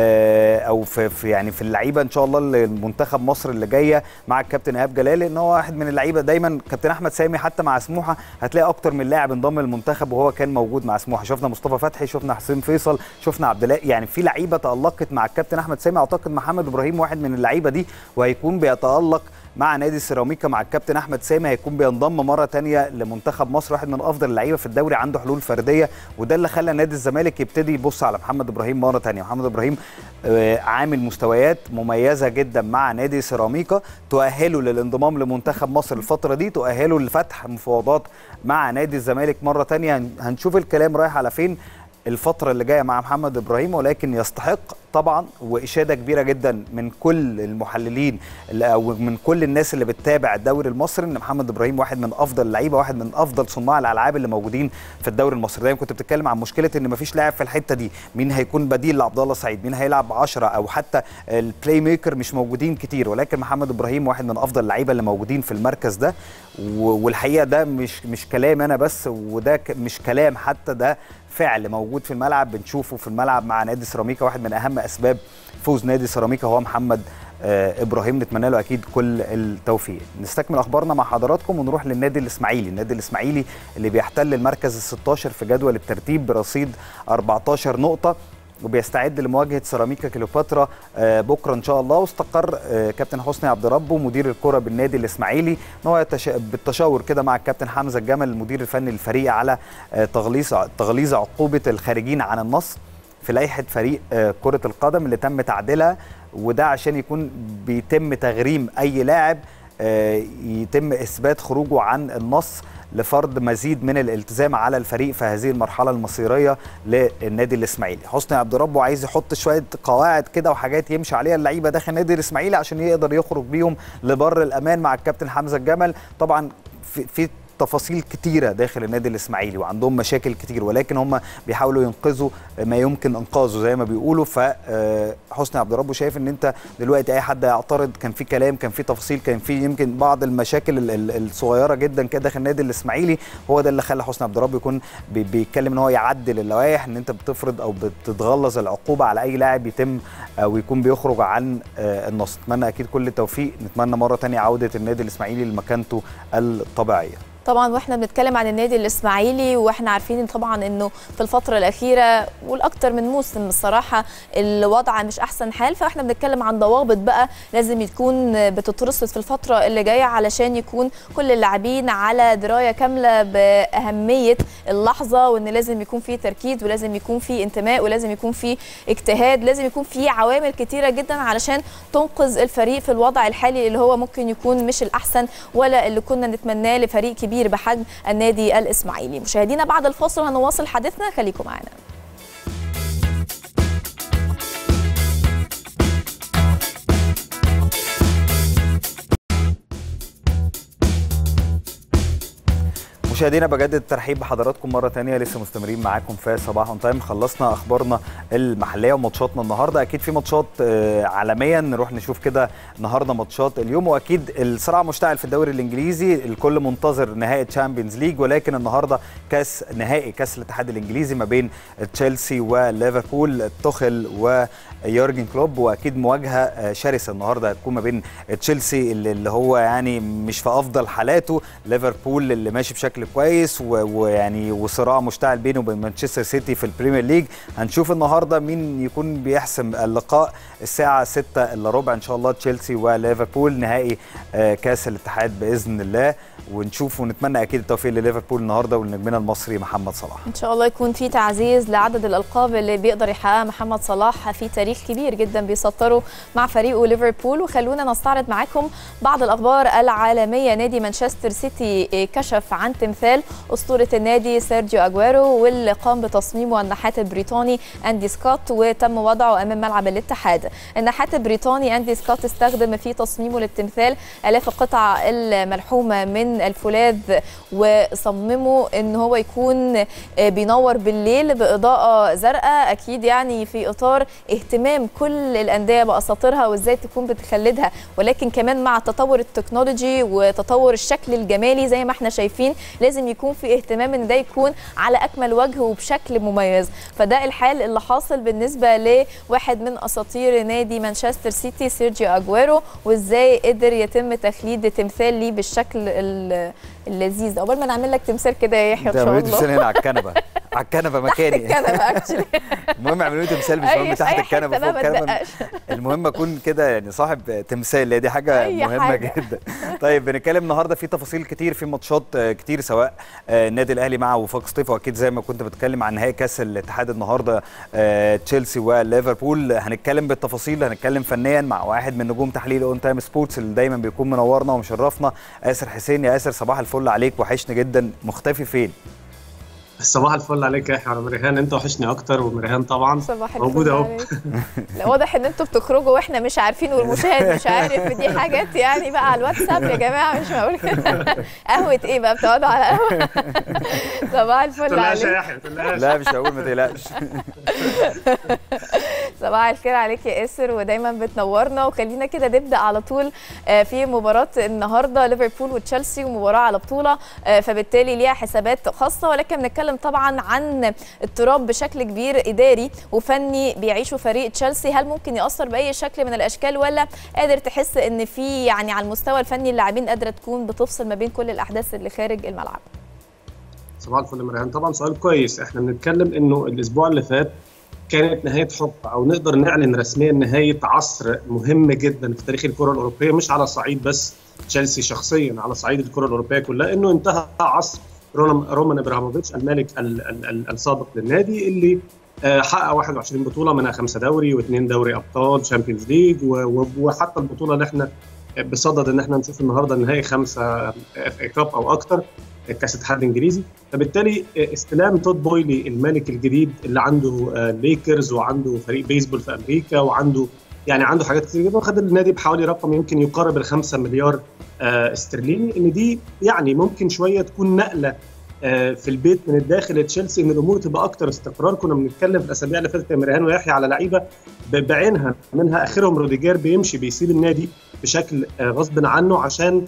او في يعني في اللعيبه ان شاء الله لمنتخب مصر اللي جايه مع الكابتن ايهاب جلال، لان هو واحد من اللعيبه دايما كابتن احمد سامي حتى مع سموحه هتلاقي اكتر من لاعب انضم للمنتخب وهو كان موجود مع سموحه، شفنا مصطفى فتحي، شفنا حسين فيصل، شفنا عبد الله، يعني في لعيبه تالقت مع الكابتن احمد سامي. اعتقد محمد ابراهيم واحد من اللعيبه دي وهيكون بيتالق مع نادي سيراميكا مع الكابتن احمد سامي، هيكون بينضم مره ثانيه لمنتخب مصر، واحد من افضل اللعيبه في الدوري، عنده حلول فرديه، وده اللي خلى نادي الزمالك يبتدي يبص على محمد ابراهيم مره ثانيه. محمد ابراهيم عامل مستويات مميزه جدا مع نادي سيراميكا تؤهله للانضمام لمنتخب مصر الفتره دي، تؤهله لفتح مفاوضات مع نادي الزمالك مره ثانيه. هنشوف الكلام رايح على فين الفترة اللي جاية مع محمد إبراهيم، ولكن يستحق طبعا وإشادة كبيرة جدا من كل المحللين أو من كل الناس اللي بتتابع الدوري المصري ان محمد إبراهيم واحد من أفضل اللعيبة، واحد من أفضل صناع الألعاب اللي موجودين في الدوري المصري. دايما كنت بتتكلم عن مشكلة ان مفيش لاعب في الحتة دي، مين هيكون بديل لعبد الله سعيد، مين هيلعب عشرة، أو حتى البلاي ميكر مش موجودين كتير، ولكن محمد إبراهيم واحد من أفضل اللعيبة اللي موجودين في المركز ده. والحقيقة ده مش مش كلام أنا بس، وده مش كلام حتى، ده فعل موجود في الملعب، بنشوفه في الملعب مع نادي سيراميكا. واحد من اهم اسباب فوز نادي سيراميكا هو محمد آه ابراهيم، نتمنى له اكيد كل التوفيق. نستكمل اخبارنا مع حضراتكم ونروح للنادي الاسماعيلي. النادي الاسماعيلي اللي بيحتل المركز الستاشر في جدول الترتيب برصيد أربعتاشر نقطه، وبيستعد لمواجهه سيراميكا كليوباترا بكره ان شاء الله. واستقر كابتن حسني عبد ربه مدير الكره بالنادي الاسماعيلي ان هو بالتشاور كده مع الكابتن حمزه الجمل المدير الفني للفريق على تغليظ تغليظ عقوبه الخارجين عن النص في لائحه فريق كره القدم اللي تم تعديلها، وده عشان يكون بيتم تغريم اي لاعب يتم اثبات خروجه عن النص لفرض مزيد من الالتزام على الفريق في هذه المرحله المصيريه للنادي الاسماعيلي. حسني عبد ربه عايز يحط شويه قواعد كده وحاجات يمشي عليها اللعيبه داخل النادي الاسماعيلي عشان يقدر يخرج بيهم لبر الامان مع الكابتن حمزه الجمل. طبعا في, في تفاصيل كتيرة داخل النادي الإسماعيلي وعندهم مشاكل كتير، ولكن هم بيحاولوا ينقذوا ما يمكن إنقاذه زي ما بيقولوا. فحسني عبد ربه شايف إن أنت دلوقتي أي حد يعترض، كان في كلام، كان في تفاصيل، كان في يمكن بعض المشاكل الصغيرة جدا كده داخل النادي الإسماعيلي، هو ده اللي خلى حسني عبد ربه يكون بيتكلم إن هو يعدل اللوائح، إن أنت بتفرض أو بتتغلظ العقوبة على أي لاعب يتم أو يكون بيخرج عن النص. نتمنى أكيد كل التوفيق، نتمنى مرة تانية عودة النادي الإسماعيلي لمكانته الطبيعية. طبعا واحنا بنتكلم عن النادي الاسماعيلي واحنا عارفين طبعا انه في الفتره الاخيره والاكثر من موسم الصراحه الوضع مش احسن حال، فاحنا بنتكلم عن ضوابط بقى لازم تكون بتترصد في الفتره اللي جايه علشان يكون كل اللاعبين على درايه كامله باهميه اللحظه، وان لازم يكون في تركيز ولازم يكون في انتماء ولازم يكون في اجتهاد، لازم يكون في عوامل كتيره جدا علشان تنقذ الفريق في الوضع الحالي اللي هو ممكن يكون مش الاحسن ولا اللي كنا نتمناه لفريق كبير بحجم النادي الإسماعيلي. مشاهدينا بعد الفاصل هنواصل حديثنا، خليكم معنا. مشاهدينا بجدد الترحيب بحضراتكم مره ثانيه، لسه مستمرين معاكم في صباح اون تايم. خلصنا اخبارنا المحليه وماتشاتنا النهارده، اكيد في ماتشات عالميا نروح نشوف كده النهارده ماتشات اليوم، واكيد الصراع مشتعل في الدوري الانجليزي، الكل منتظر نهائي تشامبيونز ليج، ولكن النهارده كاس نهائي كاس الاتحاد الانجليزي ما بين تشيلسي وليفربول، توخيل ويورجن كلوب، واكيد مواجهه شرسه النهارده هتكون ما بين تشيلسي اللي هو يعني مش في افضل حالاته، ليفربول اللي ماشي بشكل كويس، ويعني وصراع مشتعل بينه وبين مانشستر سيتي في البريمير ليج. هنشوف النهارده مين يكون بيحسم اللقاء الساعه ستة الا ربع ان شاء الله، تشيلسي وليفربول نهائي كاس الاتحاد باذن الله، ونشوف ونتمنى اكيد التوفيق لليفربول النهارده ولنجمنا المصري محمد صلاح. ان شاء الله يكون في تعزيز لعدد الالقاب اللي بيقدر يحققها محمد صلاح في تاريخ كبير جدا بيسطره مع فريقه ليفربول. وخلونا نستعرض معاكم بعض الاخبار العالميه. نادي مانشستر سيتي كشف عن تمثال اسطوره النادي سيرجيو اجويرو، واللي قام بتصميمه النحات البريطاني اندي سكوت، وتم وضعه امام ملعب الاتحاد. النحات البريطاني اندي سكوت استخدم في تصميمه للتمثال الاف القطع الملحومه من من الفولاذ وصمموا ان هو يكون بينور بالليل باضاءه زرقاء، اكيد يعني في اطار اهتمام كل الانديه باساطيرها وازاي تكون بتخلدها، ولكن كمان مع تطور التكنولوجي وتطور الشكل الجمالي زي ما احنا شايفين لازم يكون في اهتمام ان ده يكون على اكمل وجه وبشكل مميز. فده الحال اللي حاصل بالنسبه لواحد من اساطير نادي مانشستر سيتي سيرجيو اجويرو، وازاي قدر يتم تخليد تمثال ليه بالشكل اللذيذ. اول ما نعمل لك تمثال كده يا يحيى ان شاء الله. تمثال هنا على الكنبه على الكنبه مكاني. الكنبه اكشلي. المهم اعملوا لي تمثال مش مهم تحت الكنبه فوق الكنبه. المهم اكون كده يعني صاحب تمثال، دي حاجه مهمه حاجة. جدا. طيب بنتكلم النهارده في تفاصيل كتير، في ماتشات كتير سواء النادي الاهلي مع وفاق سطيف، واكيد زي ما كنت بتكلم عن نهائي كاس الاتحاد النهارده تشيلسي وليفربول. هنتكلم بالتفاصيل، هنتكلم فنيا مع واحد من نجوم تحليل اون تايم سبورتس اللي دايما بيكون منورنا ومشرفنا، آسر حسين. يا آسر صباح الفل عليك، وحشني جدا، مختفي فين؟ صباح الفل عليك يا يحيى ومريهان، انت وحشني اكتر، ومريهان طبعا موجوده اهو. لا واضح ان انتوا بتخرجوا واحنا مش عارفين والمشاهد مش عارف، دي حاجات يعني بقى على الواتساب يا جماعه، مش معقول كده. قهوه ايه بقى بتقعدوا على قهوه؟ صباح الفل عليك يا يحيى. لا مش هقول ما تقلقش. صباح الخير عليك يا آسر، ودايما بتنورنا. وخلينا كده نبدا على طول في مباراه النهارده ليفربول وتشيلسي، ومباراه على بطوله فبالتالي ليها حسابات خاصه، ولكن بنتكلم طبعا عن اضطراب بشكل كبير اداري وفني بيعيشه فريق تشيلسي. هل ممكن ياثر باي شكل من الاشكال، ولا قادر تحس ان في يعني على المستوى الفني اللاعبين قادره تكون بتفصل ما بين كل الاحداث اللي خارج الملعب؟ صباح الفل يا مريهان، طبعا سؤال كويس. احنا بنتكلم انه الاسبوع اللي فات كانت نهايه حقبه، او نقدر نعلن رسميا نهايه عصر مهم جدا في تاريخ الكره الاوروبيه، مش على صعيد بس تشيلسي شخصيا، على صعيد الكره الاوروبيه كلها، انه انتهى عصر رومان ابراهيموفيتش المالك السابق للنادي، اللي حقق واحد وعشرين بطوله، منها خمسه دوري واثنين دوري ابطال شامبيونز ليج، وحتى البطوله اللي احنا بصدد ان احنا نشوف النهارده النهائي خمسه اف اي كاب او اكثر، كاس الاتحاد الانجليزي. فبالتالي استلام تود بويلي المالك الجديد اللي عنده ليكرز وعنده فريق بيسبول في امريكا وعنده يعني عنده حاجات كتير جدا، وخد النادي بحوالي رقم يمكن يقارب الخمسة مليار استرليني، ان دي يعني ممكن شويه تكون نقله في البيت من الداخل لتشيلسي، ان الامور تبقى اكتر استقرار. كنا بنتكلم في الاسابيع اللي فاتت يا مريهان ويحيى على لعيبه بعينها، منها اخرهم روديجير بيمشي بيسيب النادي بشكل غصب عنه عشان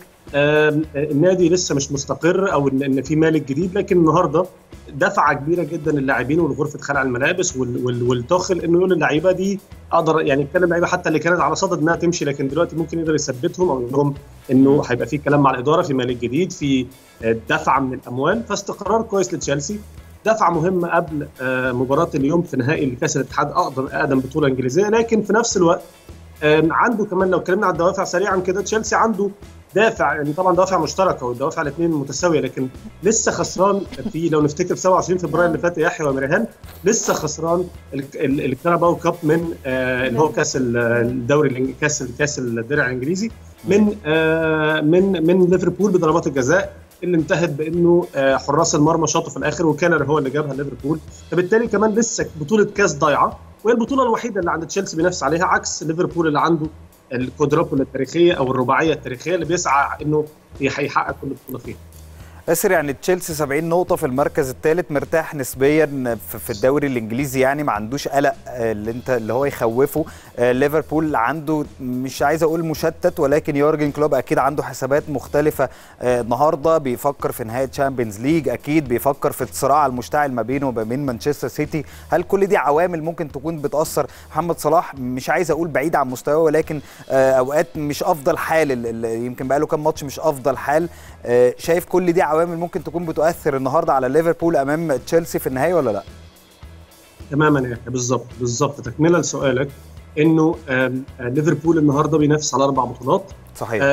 النادي لسه مش مستقر، او ان في مالك جديد. لكن النهارده دفعه كبيره جدا للاعبين ولغرفه خلع الملابس والتخل، انه يقول اللعيبه دي اقدر يعني يتكلم لعيبه حتى اللي كانت على صدد انها تمشي، لكن دلوقتي ممكن يقدر يثبتهم، او يقول لهم انه هيبقى في كلام مع الاداره، في مالك جديد، في دفعه من الاموال. فاستقرار كويس لتشيلسي، دفعه مهمه قبل مباراه اليوم في نهائي كاس الاتحاد، اقدم اقدم بطوله انجليزيه. لكن في نفس الوقت عنده كمان، لو اتكلمنا عن الدوافع سريعا كده، تشيلسي عنده دافع، يعني طبعا دوافع مشتركه والدوافع الاثنين متساويه، لكن لسه خسران في، لو نفتكر سبعة وعشرين فبراير اللي فات يحيى ومريهان، لسه خسران الكاراباو كاب من آه اللي هو كاس الدوري، كاس كاس الدرع الانجليزي، من آه من من ليفربول بضربات الجزاء اللي انتهت بانه آه حراس المرمى شاطوا في الاخر، وكانر هو اللي جابها ليفربول. فبالتالي كمان لسه بطوله كاس ضايعه، وهي البطوله الوحيده اللي عند تشيلسي بينافس عليها، عكس ليفربول اللي عنده الكوادرابل التاريخيه او الرباعيه التاريخيه اللي بيسعى انه هيحقق كل بطوله فيها. اسر يعني تشيلسي سبعين نقطه في المركز الثالث، مرتاح نسبيا في الدوري الانجليزي، يعني ما عندوش قلق اللي انت اللي هو يخوفه. ليفربول عنده مش عايز اقول مشتت، ولكن يورجن كلوب اكيد عنده حسابات مختلفه. النهارده بيفكر في نهايه تشامبيونز ليج، اكيد بيفكر في الصراع المشتعل ما بينه وما بين مانشستر سيتي. هل كل دي عوامل ممكن تكون بتاثر؟ محمد صلاح مش عايز اقول بعيد عن مستواه، ولكن اوقات مش افضل حال، يمكن بقى له كام ماتش مش افضل حال. شايف كل دي عوامل ممكن تكون بتؤثر النهارده على ليفربول امام تشيلسي في النهائي ولا لا؟ تماما يا اخي، بالظبط بالظبط تكمله لسؤالك، انه ليفربول النهارده بينافس على اربع بطولات. صحيح.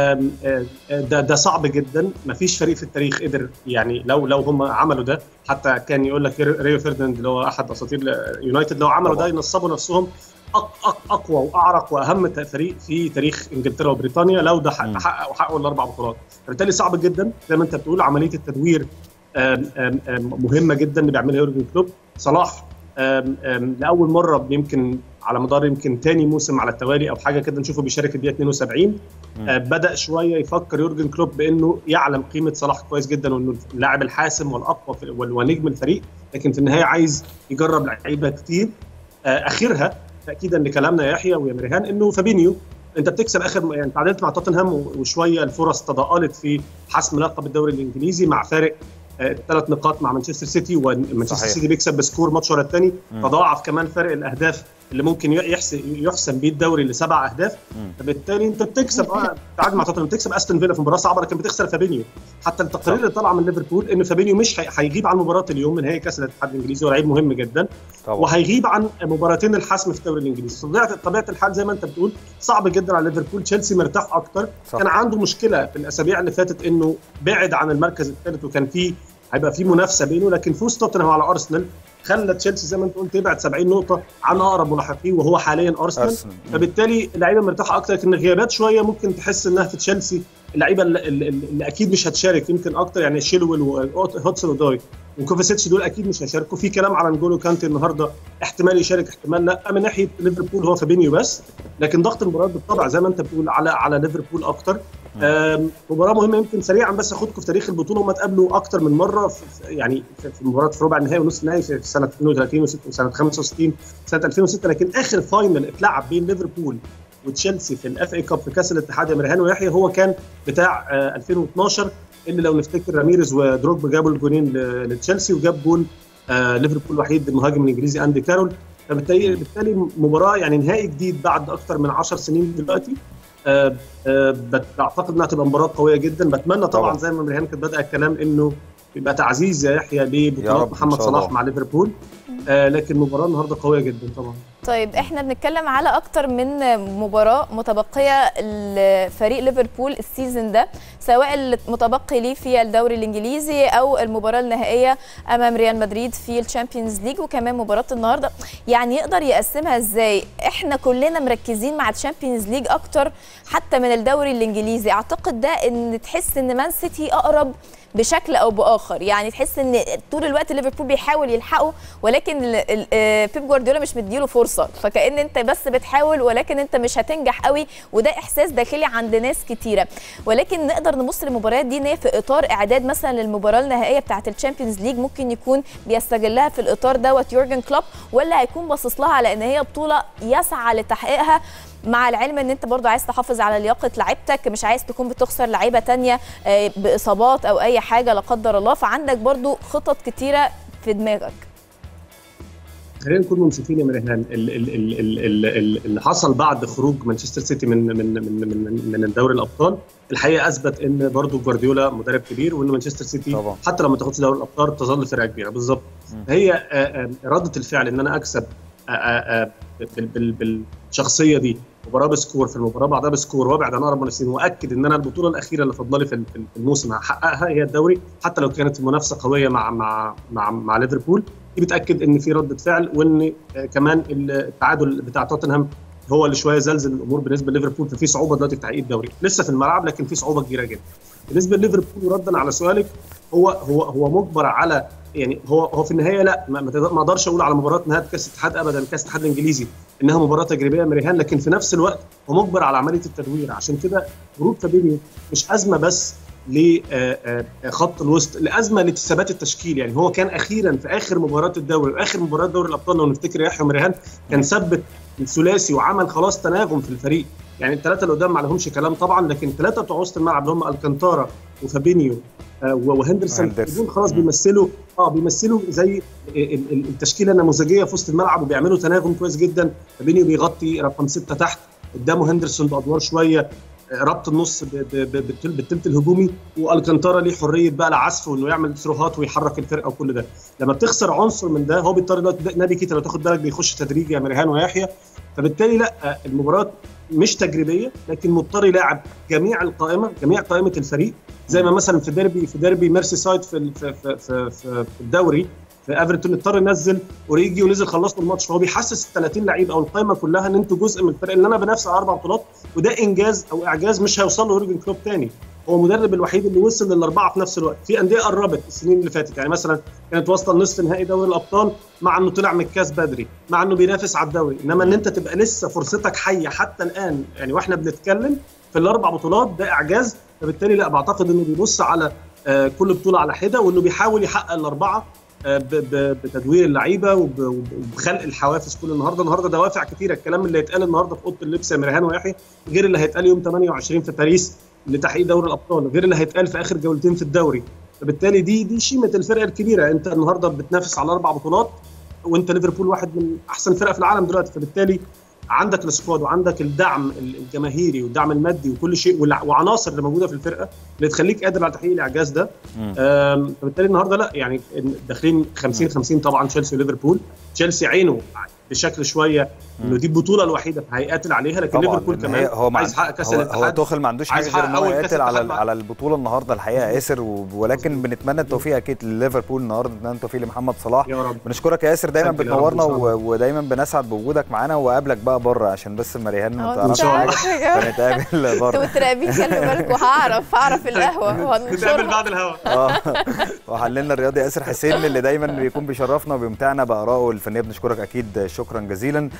ده ده صعب جدا، ما فيش فريق في التاريخ قدر، يعني لو لو هم عملوا ده، حتى كان يقول لك ريو فيرديناند اللي هو احد اساطير يونايتد، لو عملوا ده ينصبوا نفسهم اقوى واعرق واهم فريق في تاريخ انجلترا وبريطانيا لو ده حققوا حققوا الاربع بطولات. فبالتالي صعب جدا زي ما انت بتقول، عمليه التدوير آم آم آم مهمه جدا اللي بيعملها يورجن كلوب. صلاح آم آم لاول مره يمكن على مدار يمكن تاني موسم على التوالي او حاجه كده نشوفه بيشارك في الدقيقه اثنين وسبعين. آه بدا شويه يفكر يورجن كلوب بانه يعلم قيمه صلاح كويس جدا وانه اللاعب الحاسم والاقوى ونجم الفريق، لكن في النهايه عايز يجرب لعيبه كتير. آه اخرها تاكيدا لكلامنا يا يحيى ويا مريهان انه فابينيو انت بتكسب اخر يعني تعادلت مع توتنهام وشويه الفرص تضاءلت في حسم لقب الدوري الانجليزي مع فارق ثلاث آه نقاط مع مانشستر سيتي، ومانشستر سيتي بيكسب بسكور ماتش ورا الثاني، تضاعف كمان فرق الاهداف اللي ممكن يحسم يحسم بيه الدوري لسبع اهداف. فبالتالي انت بتكسب اه تعادل مع توتنهام، بتكسب استون فيلا في مباراه صعبه لكن بتخسر فابينيو. حتى التقارير اللي طالعه من ليفربول ان فابينيو مش هيغيب عن مباراه اليوم من نهائي كاس الاتحاد الانجليزي، ولاعيب مهم جدا طبعا. وهيغيب عن مباراتين الحسم في الدوري الانجليزي. طبيعه طبيعه الحال زي ما انت بتقول صعب جدا على ليفربول. تشيلسي مرتاح اكتر صح. كان عنده مشكله في الاسابيع اللي فاتت انه بعد عن المركز الثالث وكان فيه هيبقى في منافسه بينه، لكن فوز توتنهام على ارسنال خلى تشيلسي زي ما انت قلت يبعد سبعين نقطه عن اقرب ملاحقيه وهو حاليا ارسنال. فبالتالي اللعيبه مرتاحه اكتر، لكن الغيابات شويه ممكن تحس انها في تشيلسي اللعيبه اللي, اللي اكيد مش هتشارك يمكن اكتر، يعني شيلويل وهوتسون ودوي وكوفاسيتش دول اكيد مش هيشاركوا. في كلام على نجولو كانتي النهارده احتمال يشارك احتمال لا. من ناحيه ليفربول هو فابينيو بس، لكن ضغط المباراه بالطبع زي ما انت بتقول على على ليفربول اكتر. مباراه مهمه يمكن سريعا بس اخدكم في تاريخ البطوله. هم اتقابلوا اكتر من مره في يعني في مباراه في ربع النهائي ونص النهائي في سنه اثنين وثلاثين وسنه خمسة وستين سنه ألفين وستة، لكن اخر فاينل اتلعب بين ليفربول وتشيلسي في الاف اي كاب في كاس الاتحاد يا مريهان ويحيى هو كان بتاع ألفين واثناشر، اللي لو نفتكر راميريز ودروجبا جابوا الجولين لتشيلسي وجاب جول ليفربول الوحيد المهاجم الانجليزي اندي كارول. فبالتالي بالتالي مباراه يعني نهائي جديد بعد اكثر من عشر سنين دلوقتي. أه أه بعتقد انها تبقى مباراه قويه جدا. بتمنى طبعا, طبعا. زي ما مريهان كانت بدأ الكلام انه يبقى تعزيز يا يحيى لبطولات محمد صلاح مع ليفربول. آه لكن المباراه النهارده قويه جدا طبعا. طيب احنا بنتكلم على اكتر من مباراه متبقيه لفريق ليفربول السيزون ده، سواء المتبقي ليه في الدوري الانجليزي او المباراه النهائيه امام ريال مدريد في الشامبيونز ليج، وكمان مباراه النهارده. يعني يقدر يقسمها ازاي؟ احنا كلنا مركزين مع الشامبيونز ليج اكتر حتى من الدوري الانجليزي. اعتقد ده ان تحس ان مان سيتي اقرب بشكل او باخر، يعني تحس ان طول الوقت ليفربول بيحاول يلحقه ولكن بيب جوارديولا مش مديله فرصه، فكأن انت بس بتحاول ولكن انت مش هتنجح قوي، وده احساس داخلي عند ناس كتيره. ولكن نقدر نبص للمباريات دي ان هي في اطار اعداد مثلا للمباراه النهائيه بتاعه الشامبيونز ليج، ممكن يكون بيستغلها في الاطار دوت يورجن كلوب، ولا هيكون باصص لها على ان هي بطوله يسعى لتحقيقها، مع العلم ان انت برضو عايز تحافظ على لياقه لعيبتك، مش عايز تكون بتخسر لعيبه تانية باصابات او اي حاجه لا قدر الله، فعندك برضو خطط كتيره في دماغك. خلينا نكون منصفين يا مريهان، اللي حصل بعد خروج مانشستر سيتي من من من من, من الدوري الابطال الحقيقه اثبت ان برضو جوارديولا مدرب كبير، وان مانشستر سيتي طبعا. حتى لو ما تاخدش دوري الابطال تظل فرقه كبيره بالظبط. هي رده الفعل ان انا اكسب بالشخصيه دي مباراه بسكور في المباراه بعدها بسكور وابعد عن اقرب منافسين، واكد ان انا البطوله الاخيره اللي فاضله لي في الموسم هحققها هي الدوري، حتى لو كانت المنافسه قويه مع مع مع, مع ليفربول. دي بتاكد ان في رده فعل، وان كمان التعادل بتاع توتنهام هو اللي شويه زلزل الامور بالنسبه لليفربول، ففي صعوبه دلوقتي في تحقيق الدوري، لسه في الملعب لكن في صعوبه كبيره جدا. بالنسبه لليفربول ردا على سؤالك، هو هو هو مجبر على يعني هو هو في النهايه لا ما اقدرش اقول على مباراه نهائي كاس الاتحاد ابدا، كاس الاتحاد الانجليزي انها مباراه تجريبيه مريهان، لكن في نفس الوقت هو مجبر على عمليه التدوير. عشان كده هروب فابينيو مش ازمه بس لخط الوسط، لازمه لثبات التشكيل. يعني هو كان اخيرا في اخر مباراه الدوري واخر مباراه دوري الابطال لو نفتكر يحيى مريهان كان ثبت الثلاثي وعمل خلاص تناغم في الفريق. يعني الثلاثه اللي قدام ما لهمش كلام طبعا، لكن الثلاثه بتوع وسط الملعب اللي هم الكانتارا وفابينيو وهندرسون دول خلاص بيمثلوا اه بيمثلوا زي التشكيله النموذجيه في وسط الملعب، وبيعملوا تناغم كويس جدا. فابينيو بيغطي رقم ستة تحت، قدامه هندرسون بادوار شويه ربط النص بالثلث الهجومي، والكانتارا ليه حريه بقى العزف وانه يعمل ثروهات ويحرك الفرقه وكل ده. لما بتخسر عنصر من ده هو بيضطر دلوقتي نبي كيتا لو تاخد بالك بيخش تدريجي يا مريهان ويحيى، فبالتالي لا المباراه مش تجريبيه، لكن مضطر يلاعب جميع القائمه جميع قائمه الفريق، زي ما مثلا في ديربي في ديربي ميرسي سايد في في في, في الدوري في ايفرتون اضطر ينزل اوريجي ونزل خلصوا الماتش. فهو بيحسس ال ثلاثين لعيب او القائمه كلها ان انتوا جزء من الفريق اللي انا بنافس على اربع بطولات، وده انجاز او اعجاز مش هيوصل له يورجن كلوب تاني. هو مدرب الوحيد اللي وصل للاربعه في نفس الوقت. في انديه قربت السنين اللي فاتت، يعني مثلا كانت واصله لنصف نهائي دوري الابطال مع انه طلع من الكاس بدري، مع انه بينافس على الدوري، انما ان انت تبقى لسه فرصتك حيه حتى الان يعني واحنا بنتكلم في الاربع بطولات ده اعجاز. فبالتالي لا بعتقد انه بيبص على آه كل بطوله على حده، وانه بيحاول يحقق الاربعه آه بتدوير اللعيبه وبخلق الحوافز. كل النهارده النهارده دوافع كثيره. الكلام اللي هيتقال النهارده في اوضه اللبس يا مريهان ويحيى غير اللي هيتقال يوم ثمانية وعشرين في باريس لتحقيق دوري الابطال، غير اللي هيتقال في اخر جولتين في الدوري. فبالتالي دي دي شيمه الفرقه الكبيره. انت النهارده بتنافس على اربع بطولات، وانت ليفربول واحد من احسن فرق في العالم دلوقتي. فبالتالي عندك السكواد وعندك الدعم الجماهيري والدعم المادي وكل شيء وعناصر اللي موجوده في الفرقه اللي تخليك قادر على تحقيق الاعجاز ده. فبالتالي النهارده لا يعني داخلين خمسين خمسين طبعا تشيلسي وليفربول. تشيلسي عينه بشكل شويه انه دي البطوله الوحيده هيقاتل عليها، لكن ليفربول كمان هو عايز يحقق كاس الاتحاد. هو توخل ما عندوش حاجه غير ان هو يقاتل على على البطوله النهارده الحقيقه ياسر، ولكن بنتمنى التوفيق اكيد لليفربول النهارده، بنتمنى التوفيق لمحمد صلاح. يا رب. بنشكرك يا ياسر، دايما بتنورنا ودايما بنسعد بوجودك معانا، وقابلك بقى بره عشان بس مريهان ما تعرفش حاجه، فنتقابل بره. انتوا متراقبين خلي بالك، وهعرف هعرف القهوه نتقابل بعد الهوا. اه وحللنا الرياضي ياسر حسين اللي دايما بيكون بيشرفنا وبيمتعنا بارائه الفنيه. بنشكرك اكيد شكرا جزيلا.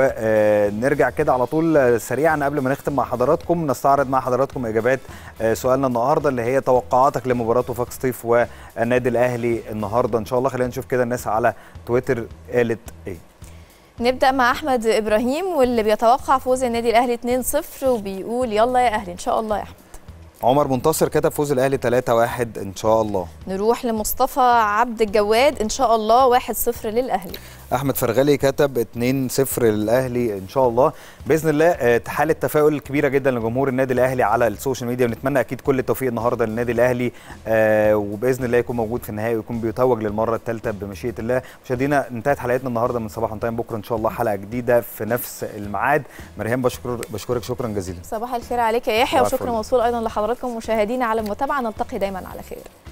ونرجع كده على طول سريعا قبل ما نختم مع حضراتكم نستعرض مع حضراتكم اجابات سؤالنا النهارده اللي هي توقعاتك لمباراه وفاق سطيف والنادي الاهلي النهارده ان شاء الله. خلينا نشوف كده الناس على تويتر قالت ايه. نبدا مع احمد ابراهيم واللي بيتوقع فوز النادي الاهلي اتنين صفر وبيقول يلا يا اهلي ان شاء الله يا احمد. عمر منتصر كتب فوز الاهلي ثلاثة واحد ان شاء الله. نروح لمصطفى عبد الجواد ان شاء الله واحد صفر للاهلي. احمد فرغلي كتب اتنين صفر للاهلي ان شاء الله. باذن الله حاله تفاؤل كبيره جدا لجمهور النادي الاهلي على السوشيال ميديا، ونتمنى اكيد كل التوفيق النهارده للنادي الاهلي، وباذن الله يكون موجود في النهائي ويكون بيتوج للمره الثالثه بمشيئه الله. مشاهدينا انتهت حلقتنا النهارده من صباح تايم، بكره ان شاء الله حلقه جديده في نفس الميعاد. مريم بشكر بشكرك شكرا جزيلا. صباح الخير عليك يا يحيى، وشكرا موصول ايضا لحضراتكم مشاهدينا على المتابعه، نلتقي دايما على خير.